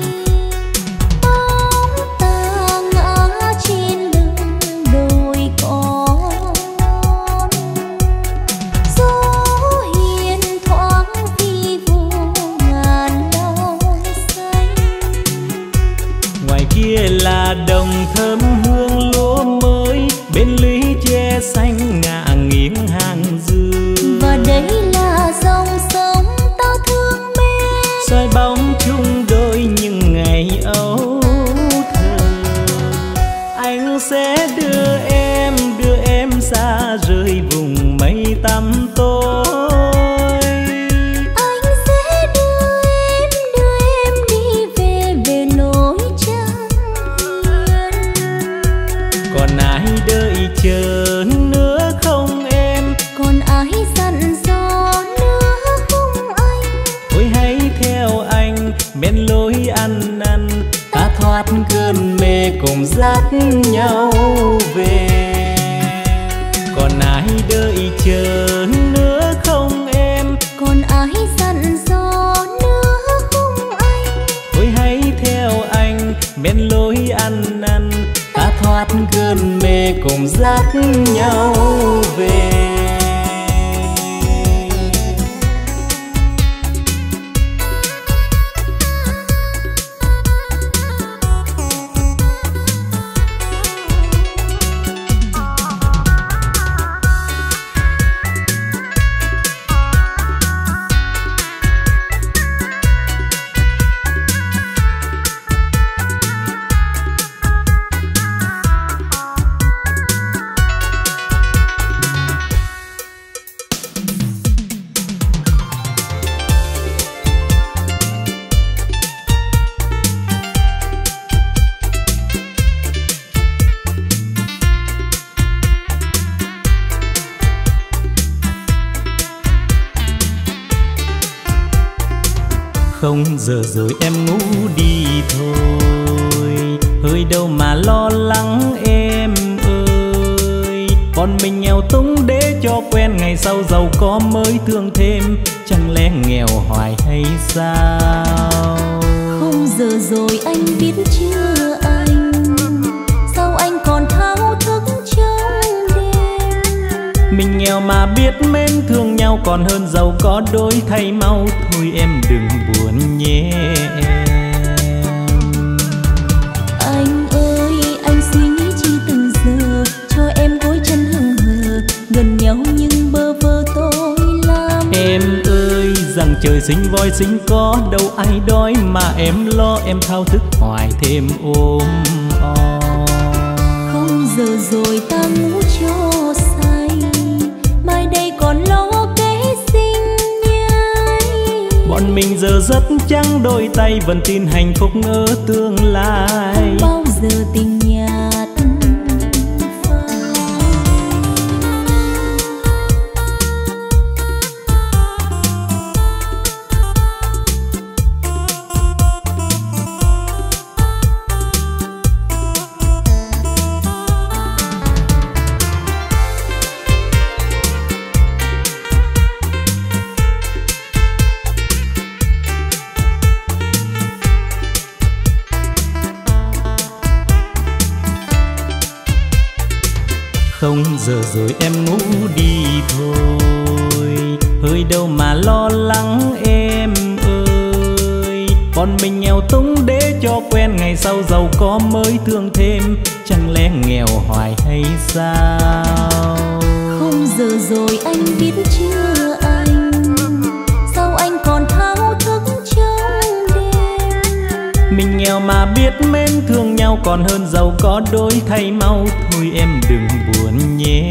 Bóng ta ngã trên lưng đồi cỏ non, gió hiền thoáng vi vu ngàn đau xanh. Ngoài kia là đồng thơm hương lúa mới, bên lũy tre xanh ngả nghiêng hàng dừa. Và đây là dòng sông ta thương mến, soi bóng chung đôi những ngày âu thơ. Anh sẽ đưa em, đưa em xa rời vùng mây tăm tối. anh sẽ đưa em, đưa em đi về về nỗi trăng hiền. Còn ai đợi chờ nữa không em? Còn ai dặn dò nữa không anh? Thôi hãy theo anh bên lối ăn năn, ta thoát cơn mê cùng dắt nhau về. Còn ai đợi chờ nữa không em? Còn ai dặn dò nữa không anh? Thôi hãy theo anh bên lối ăn năn, ta thoát cơn mê cùng dắt nhau về. Không giờ rồi em ngủ đi thôi, hơi đâu mà lo lắng em ơi. Còn mình nghèo túng để cho quen, ngày sau giàu có mới thương thêm, chẳng lẽ nghèo hoài hay sao? Không giờ rồi anh biết chưa anh, sao anh còn thao thức trong đêm? Mình nghèo mà biết mến thương nhau, còn hơn giàu có đổi thay mau. Thôi em đừng buồn nhé em. Anh ơi, anh suy nghĩ chi từng giờ, cho em gối chân hững hờ, gần nhau nhưng bơ vơ tôi lắm. Em ơi, rằng trời sinh voi sinh có, đâu ai đói mà em lo, em thao thức hoài thêm ôm o. Không giờ rồi ta ngủ cho giờ rất trắng đôi tay, vẫn tin hạnh phúc ở tương lai. Không bao giờ tình nhạt không giờ rồi em ngủ đi thôi, hơi đâu mà lo lắng em ơi. Còn mình nghèo túng để cho quen, ngày sau giàu có mới thương thêm, chẳng lẽ nghèo hoài hay sao? Không giờ rồi anh biết chưa anh, sao anh còn thao thức trong đêm. Mình nghèo mà biết mến thương nhau, còn hơn giàu có đổi thay mau. Thôi em đừng buồn nhé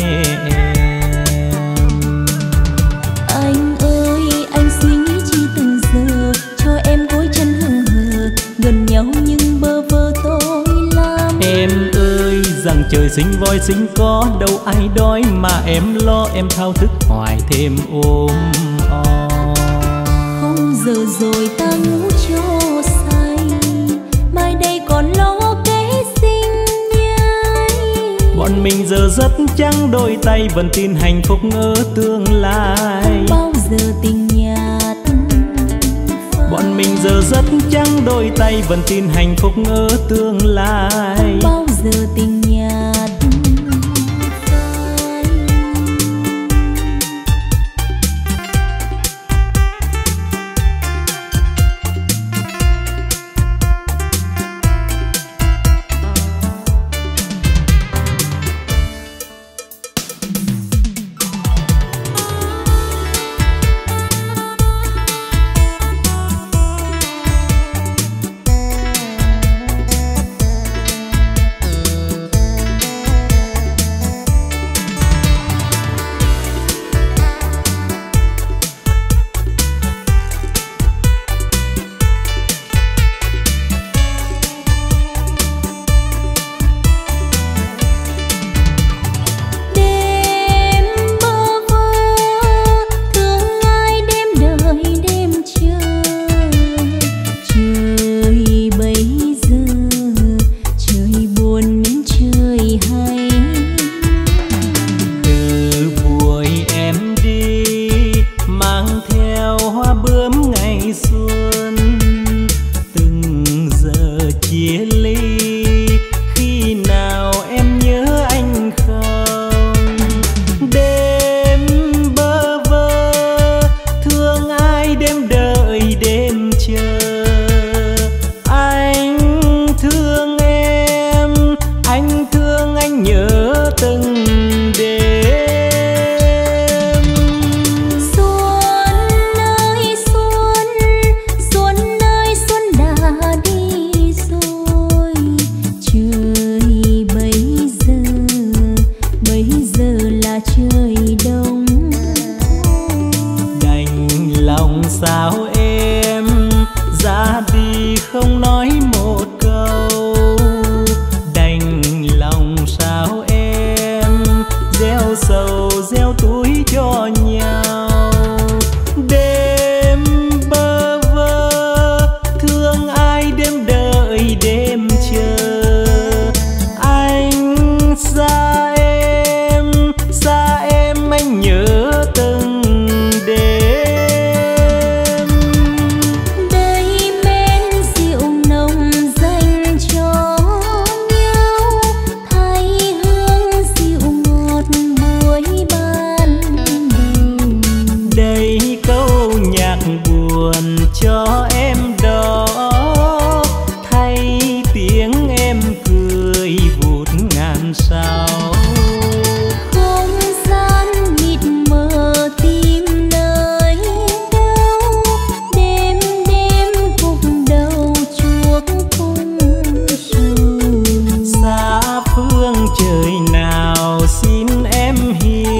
em. Anh ơi anh suy nghĩ chi từng giờ, cho em gối chân hững hờ, gần nhau nhưng bơ vơ tôi lắm. Em ơi rằng trời sinh voi sinh có đâu ai đói, mà em lo em thao thức hoài thêm ôm o. Không giờ rồi ta ngủ cho say, mai đây còn lo kế sinh nhai. Bọn mình giờ rất trắng đôi tay, vẫn tin hạnh phúc ở tương lai. Không bao giờ tình nhạt Bọn mình giờ rất trắng đôi tay, vẫn tin hạnh phúc ở tương lai. Không bao giờ tình nhạt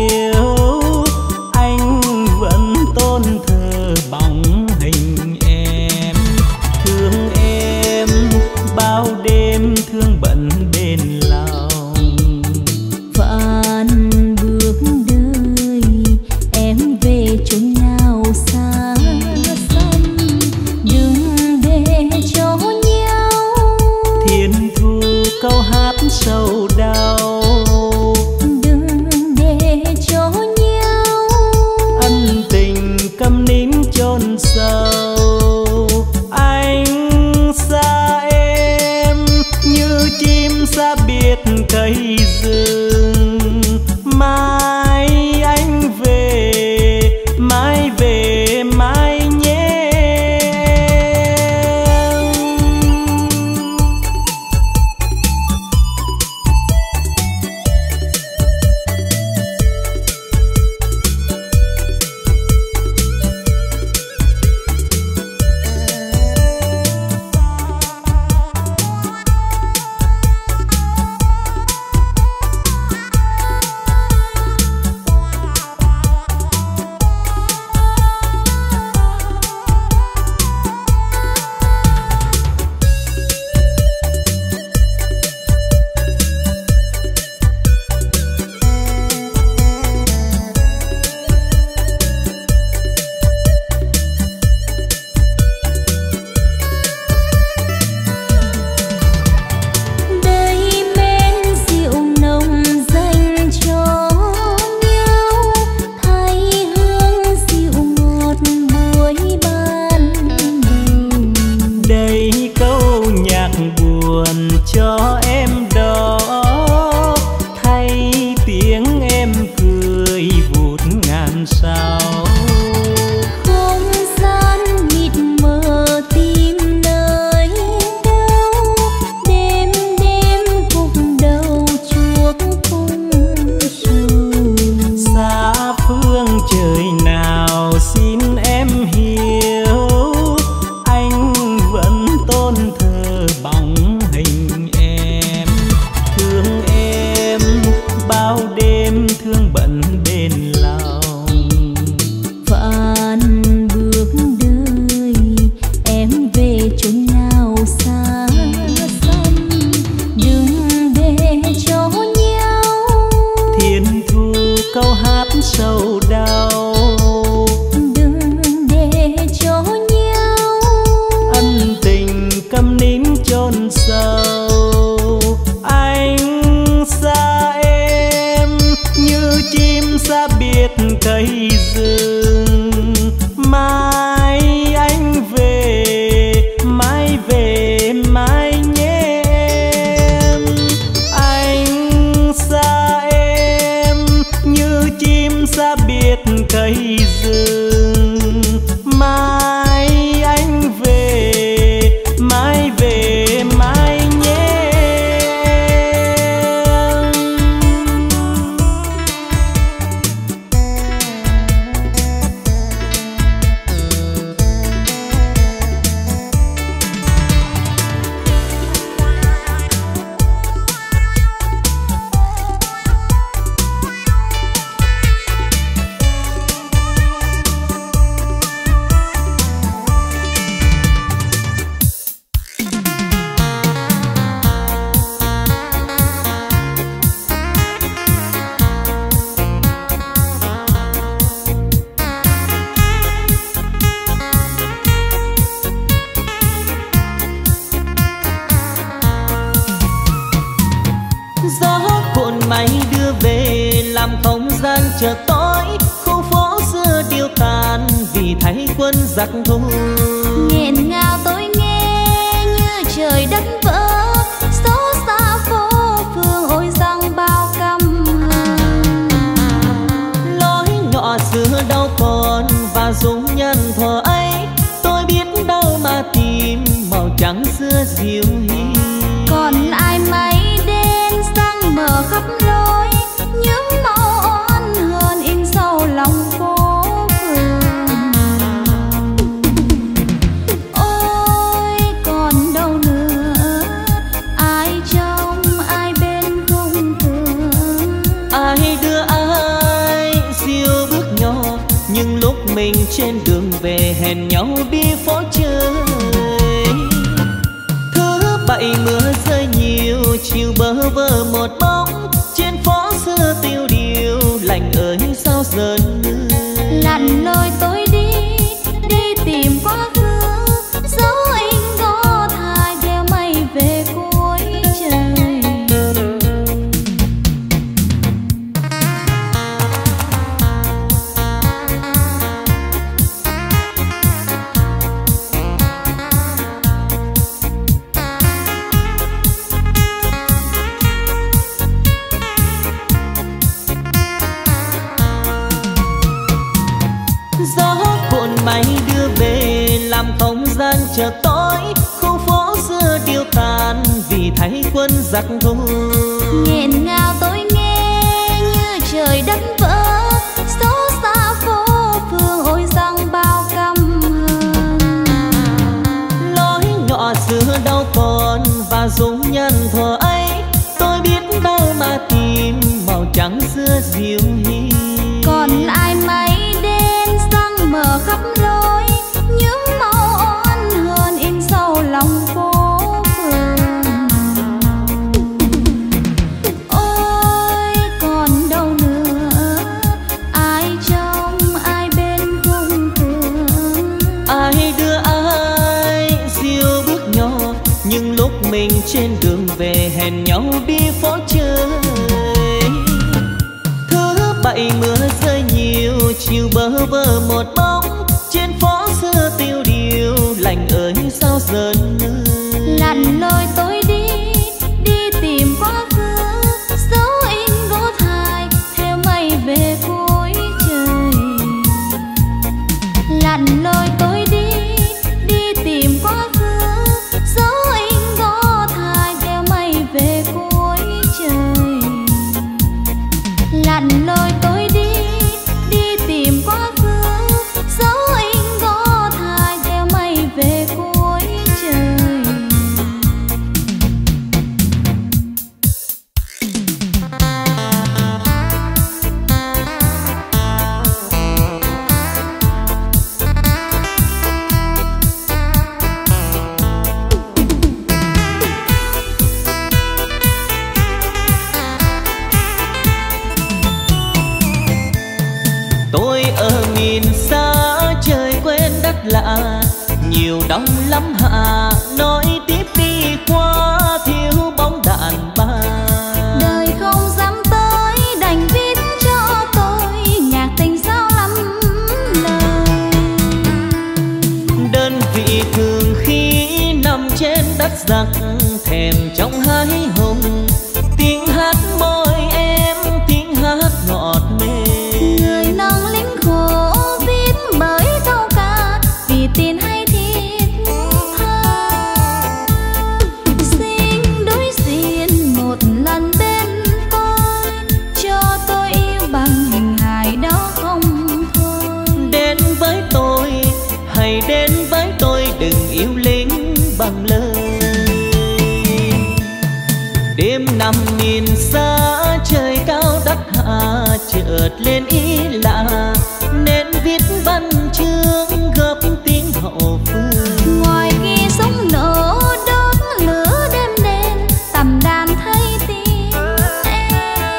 tôn thờ bóng hình em. biệt cây rừng. Mai anh về, mai về mai nhé. Chợt tối khu phố xưa điêu tàn vì thấy quân giặc thù. Nghẹn ngào tôi nghe như trời đất vỡ, số xa phố phường ôi rằng bao căm hờn. Lối nhỏ xưa đâu còn và dung nhân thuở ấy, tôi biết đâu mà tìm màu trắng xưa dịu hiền. Còn ai mấy đen sang mờ khắp lối, những màu oan hờn in sâu lòng phố phường. Ôi còn đâu nữa, ai trong ai bên không thương, ai đưa ai siêu bước nhỏ, nhưng lúc mình trên đường về hẹn nhau đi phố chơi. Thứ bảy mưa rơi nhiều, chiều bơ vơ một bóng, trên phố xưa tiêu điều lạnh ơi sao giờ nữa. lặn lội tôi đi đi tìm quá khứ, dấu in có thai theo mây về cuối trời. chợt tối, khu phố xưa điêu tàn vì thấy quân giặc thù. Nghẹn ngào tôi nghe như trời đất vỡ, số xa phố phường ôi rằng bao căm hờn. Lối nhỏ xưa đâu còn và dung nhân thuở ấy, tôi biết đâu mà tìm màu trắng xưa dịu hiền. Còn lại mây đen răng mờ khắp lối, những màu oan hờn in sâu lòng phố phường. Ôi còn đâu nữa, ai trong ai bên khung tường, ai đưa ai diêu bước nhỏ, nhưng lúc mình trên đường về hẹn nhau đi phố chơi. Thứ bảy mưa rơi nhiều, chiều bơ vơ một bóng, trên phố xưa tiêu điều, lạnh ơi sao giờ nơi. lặn lội tôi đi đi tìm quá khứ, dấu in đỗ thải theo mây về cuối trời. Lặn lội tôi đi đi tìm quá khứ, dấu in đỗ thải theo mây về cuối trời. Lặn lội tôi đi đi tìm quá khứ, dấu in đỗ thải theo mây về cuối trời. Tôi ở miền xa trời quên đất lạ, nhiều đông lắm hạ nói tiếp đi qua thiếu bóng đàn bà. Đời không dám tới đành viết cho tôi nhạc tình sao lắm lời. Đơn vị thường khi nằm trên đất giặc, thèm trong hái hùng, tiếng hát môi em tiếng hát ngọt mềm. Người nâng lính khổ viết bởi câu ca vì tiền hay thiết tha. Xin đối diện một lần bên tôi, cho tôi yêu bằng hình hài đó không thôi. Đến với tôi hãy đến với tôi, đừng yêu lính bằng lời. Đêm nằm miền xa trời cao đất hạ, chợt lên ý lạ nên viết văn chương góp tiếng hậu phương. Ngoài kia súng nổ đốt lửa đêm đen, tầm đàn thấy tiếng em.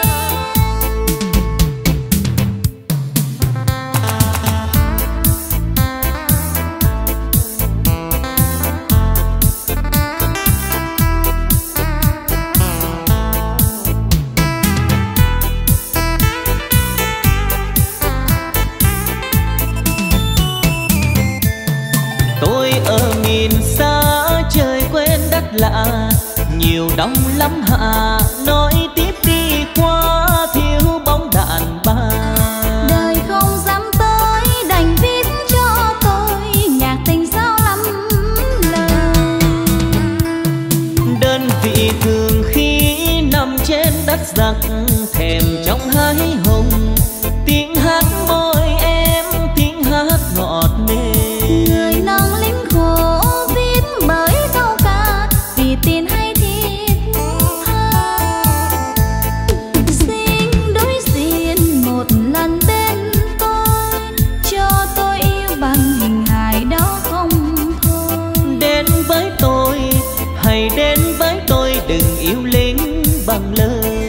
Tôi ở miền xa trời quên đất lạ, nhiều đông lắm hạ nói tiếp đi qua thiếu bóng đàn bà. Đời không dám tới đành viết cho tôi nhạc tình sao lắm lời. Đơn vị thường khi nằm trên đất giặc, thèm trong hái hùng, tiếng hát môi em tiếng hát ngọt mềm. Người nâng lính khổ viết bởi câu ca vì tiền hay thiết tha. Xin đối diện một lần bên tôi, cho tôi yêu bằng hình hài đó không thôi. Đến với tôi hãy đến với tôi, đừng yêu lính bằng lời.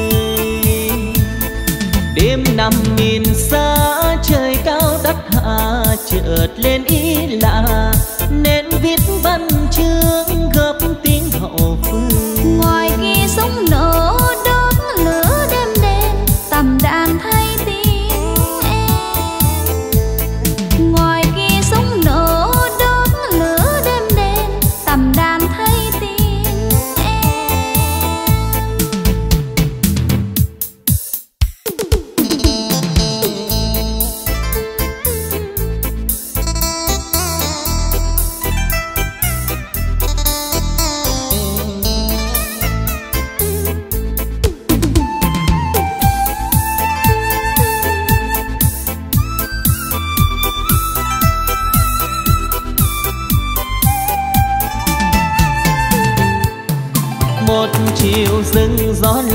Đêm nằm miền xa trời cao đất hạ, chợt lên ý lạ nên viết văn chương góp tiếng hậu phương. Ngoài kia súng nổ đốt lửa đêm đen, tầm đàn thấy tiếng em. Ngoài kia súng nổ đốt lửa đêm đen, tầm đàn thấy tiếng em.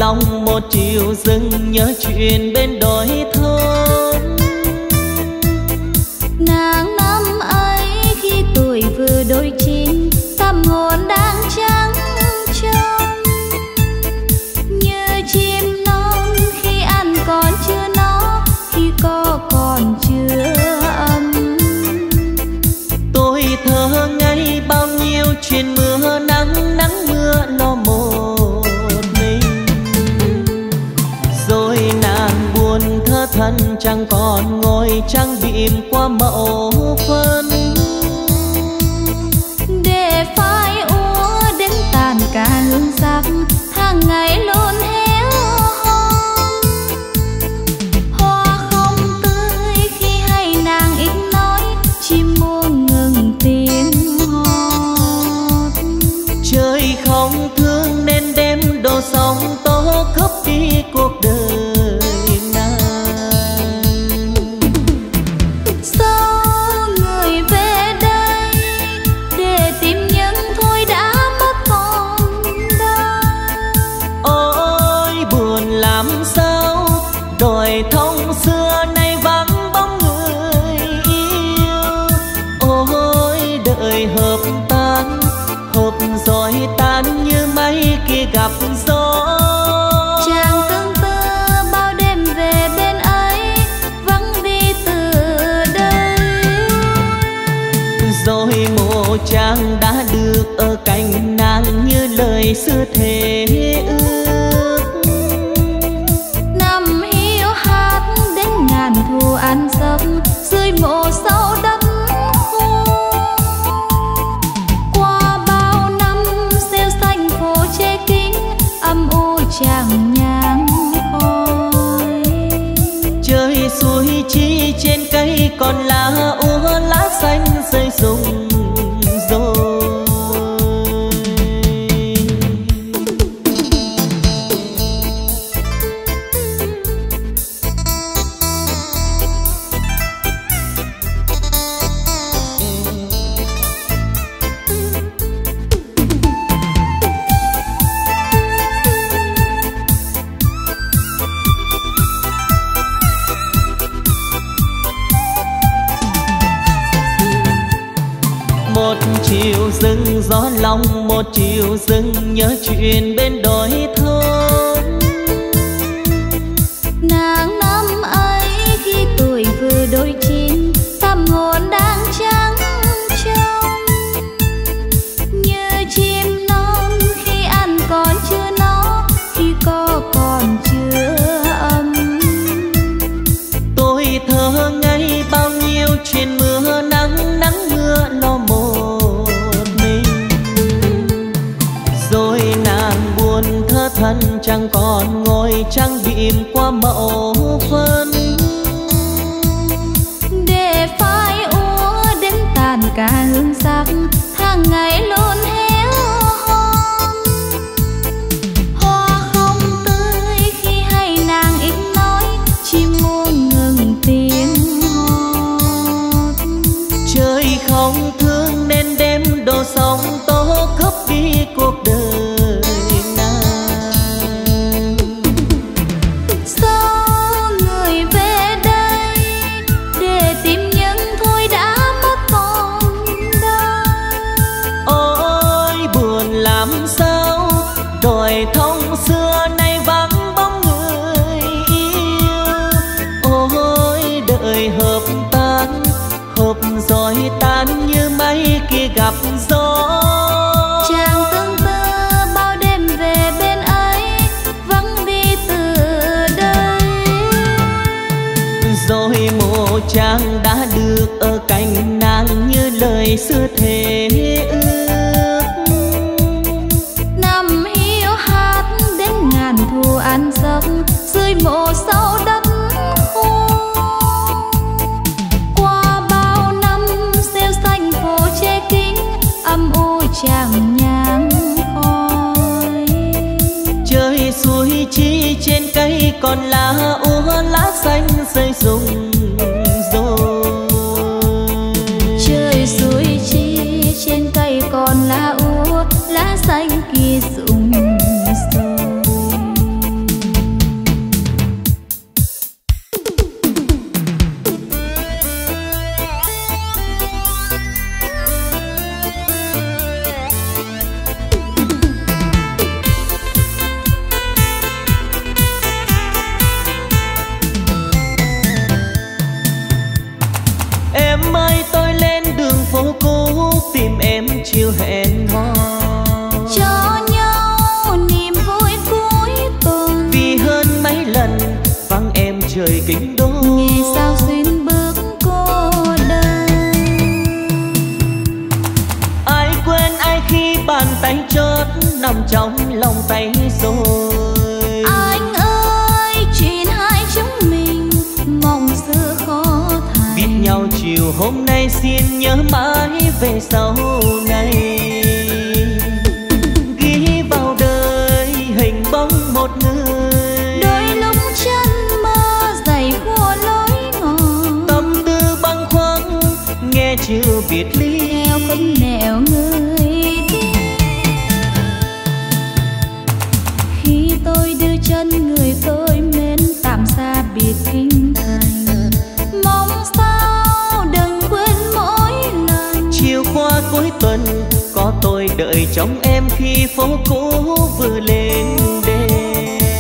lòng một chiều dừng nhớ chuyện bên đồi thôn. Nàng năm ấy khi tuổi vừa đôi chín, tâm hồn đang trắng trong như chim non khi ăn còn chưa no, khi có còn chưa ấm. Tôi thơ ngây bao nhiêu chuyện mưa nắng, nắng mưa lo một mình. Rồi nàng buồn thơ thân chẳng còn ngồi trang bìm qua mậu phân. Để phai úa đến tàn cả hương sắc, tháng ngày luôn héo hon. Hoa không tươi khi hay nàng ít nói, chim muông ngừng tiếng hót. Trời không thương nên đêm đổ sóng tố cướp đi cuộc đời nàng. Sao người về đây để tìm những thôi đã mất còn đâu. Ôi buồn làm sao đồi thông xưa nay vắng bóng người yêu. Ôi đời hợp tan, hợp rồi tan như mây kia gặp gió. Chàng tương tư bao đêm về bên ấy, vắng đi từ đây. Rồi mộ chàng đã được ở cạnh nàng như lời xưa thề ước. Năm hiu hát đến ngàn thu ăn giấc dưới mộ sâu đất khô. Qua bao năm rêu xanh phố che kính, âm u chàng nhang khói. Trời suối chi trên cây còn lá úa lá xanh rơi rụng rồi. Một chiều dừng gió lòng, một chiều dừng nhớ chuyện bên đồi thôn. Nàng năm ấy khi tuổi vừa đôi chín, tâm hồn đang trắng trong như chim non khi ăn còn chưa no, khi có còn chưa ấm. Tôi thơ ngây bao nhiêu chuyện mưa nắng, nắng mưa lo một mình. Rồi nàng buồn thơ thân chẳng còn ngồi trang bìm qua mậu phân. Để phai úa đến tàn cả hương sắc, tháng ngày luôn héo hon. Hoa không tươi khi hay nàng ít nói, chim muông ngừng tiếng hót. Trời không thương nên đêm đổ sóng tố cướp đi cuộc đời nàng. Sao người về đây để tìm những thôi đã mất còn đâu. Ôi buồn làm sao đồi thông xưa nay vắng bóng người yêu. Ôi đời hợp tan, hợp rồi tan như mây kia gặp gió. Chàng tương tư bao đêm về bên ấy, vắng đi từ đây. Rồi mộ chàng đã được ở cạnh nàng như lời xưa thề ước. Năm hiu hát đến ngàn thu ăn giấc dưới mộ sâu đất khô. Qua bao năm rêu xanh phố che kính, âm u chàng nhang khói. Trời suối chi trên cây còn lá úa lá xanh rơi rụng rồi. Trời suối chi trên cây còn lá úa lá xanh kia rụng rồi. trời kinh đô. Nghe sao xuyên bước cô đơn. Ai quên ai khi bàn tay chót nằm trong lòng tay rồi. Anh ơi chuyện hai chúng mình mong xưa khó thành. Biết nhau chiều hôm nay xin nhớ mãi về sau này. Ghi vào đời hình bóng một người. Đôi lúc chân mơ dày khua lối ngòn. Tâm tư bâng khuâng nghe chữ biệt ly. Theo phấn nẻo người đi. Khi tôi đưa chân người tôi mến tạm xa biệt kinh thành. Mong sao đừng quên mỗi lần. Chiều qua cuối tuần có tôi đợi trong em khi phố cũ vừa lên đèn.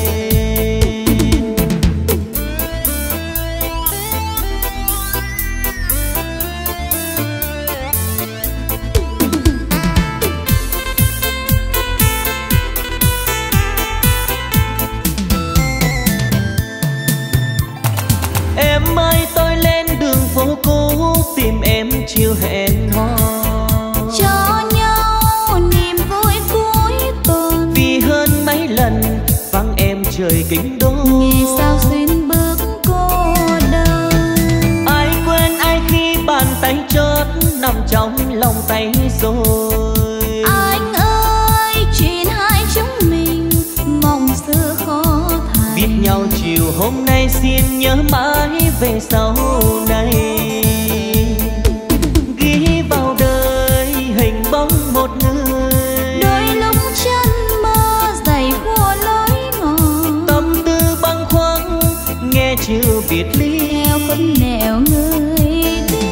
Em ơi tôi lên đường phố cũ tìm em chiều hẹn hò. Cho nhau niềm vui cuối tuần. Vì hơn mấy lần vắng em trời kinh đô. Nghe sao xuyên bước cô đơn. Ai quên ai khi bàn tay chót nằm trong lòng tay rồi. Anh ơi chuyện hai chúng mình mong xưa khó thành. Biết nhau chiều hôm nay xin nhớ mãi về sau này. Ghi vào đời hình bóng một người. Đôi lúc chân mơ dày khua lối ngòn. Tâm tư bâng khuâng nghe chữ biệt ly. Theo phấn nẻo người đi.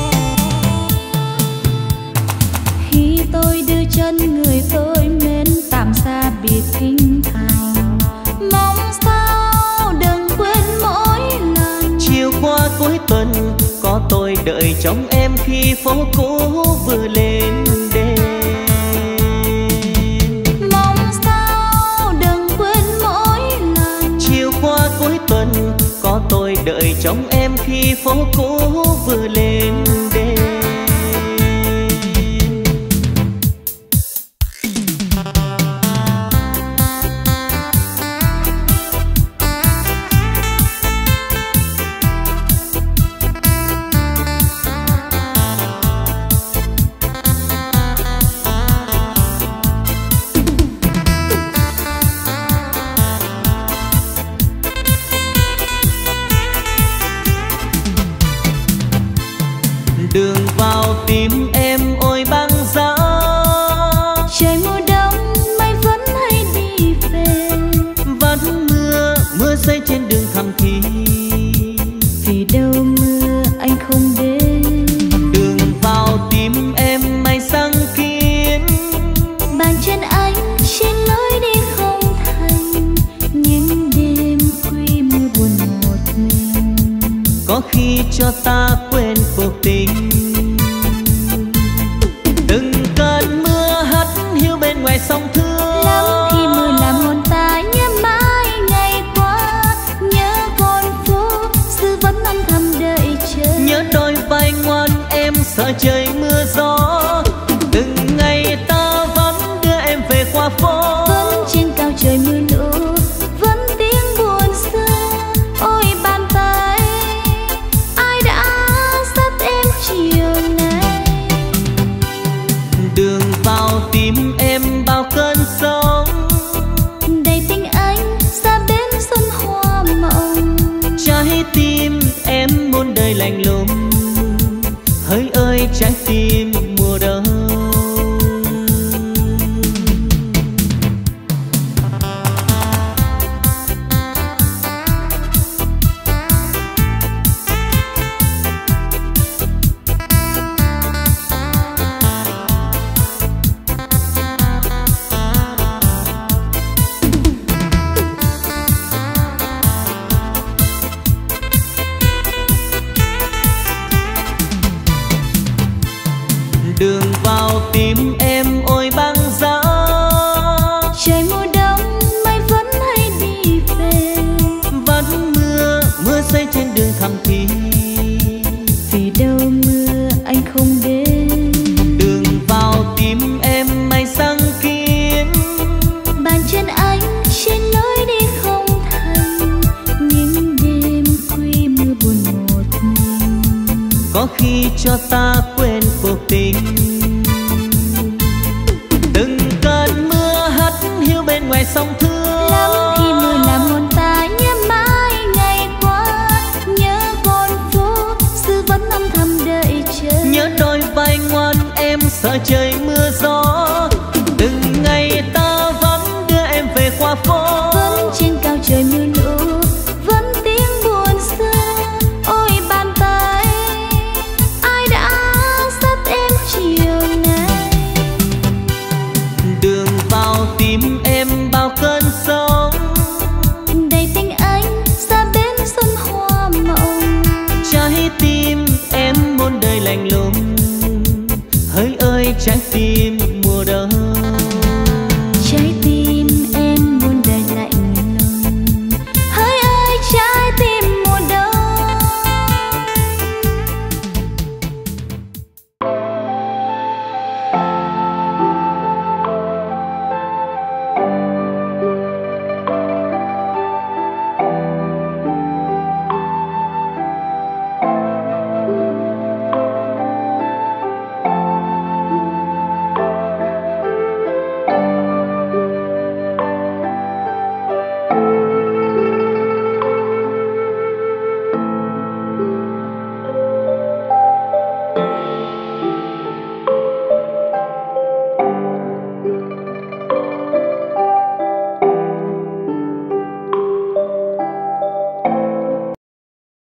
Khi tôi đưa chân người tôi mến tạm xa biệt kinh thành. Mong sao đừng quên mỗi lần. Chiều qua cuối tuần có tôi đợi trong em khi phố cũ vừa lên đèn. Mong sao đừng quên mỗi lần. Chiều qua cuối tuần có tôi đợi trong em khi phố cũ vừa lên đèn. Đường vào tim em ôi băng giá. Trời mùa đông mây vẫn hay đi về. Vẫn mưa, mưa rơi trên đường thầm thì. Vì đâu mưa anh không đến. Đường vào tim em mây sáng kín. Bàn chân anh trên lối đi không thành. Những đêm khuya mưa buồn một mình. Có khi cho ta quên cuộc tình. Từng cơn mưa hắt hiu bên ngoài sông Thương. Lắm khi mưa làm hồn ta nhớ mãi ngày qua. Nhớ con phố xưa vẫn âm thầm đợi chờ. Nhớ đôi vai ngoan em sợ trời mưa gió. Từng ngày ta vẫn đưa em về qua phố. Vẫn trên cao trời mưa lũ. Vẫn tiếng buồn xưa. Ôi bàn tay ai đã dắt em chiều nay. Đường vào tim em bao cơn sóng. Đầy tình anh xa bến xuân hoa mộng. Trái tim em muôn đời lạnh lùng. Hỡi ơi trái tim thăng thiên. Vì đâu mưa anh không đến, đường vào tim em mây sáng kín. bàn chân anh trên lối đi không thành, những đêm khuya mưa buồn một mình. Có khi cho ta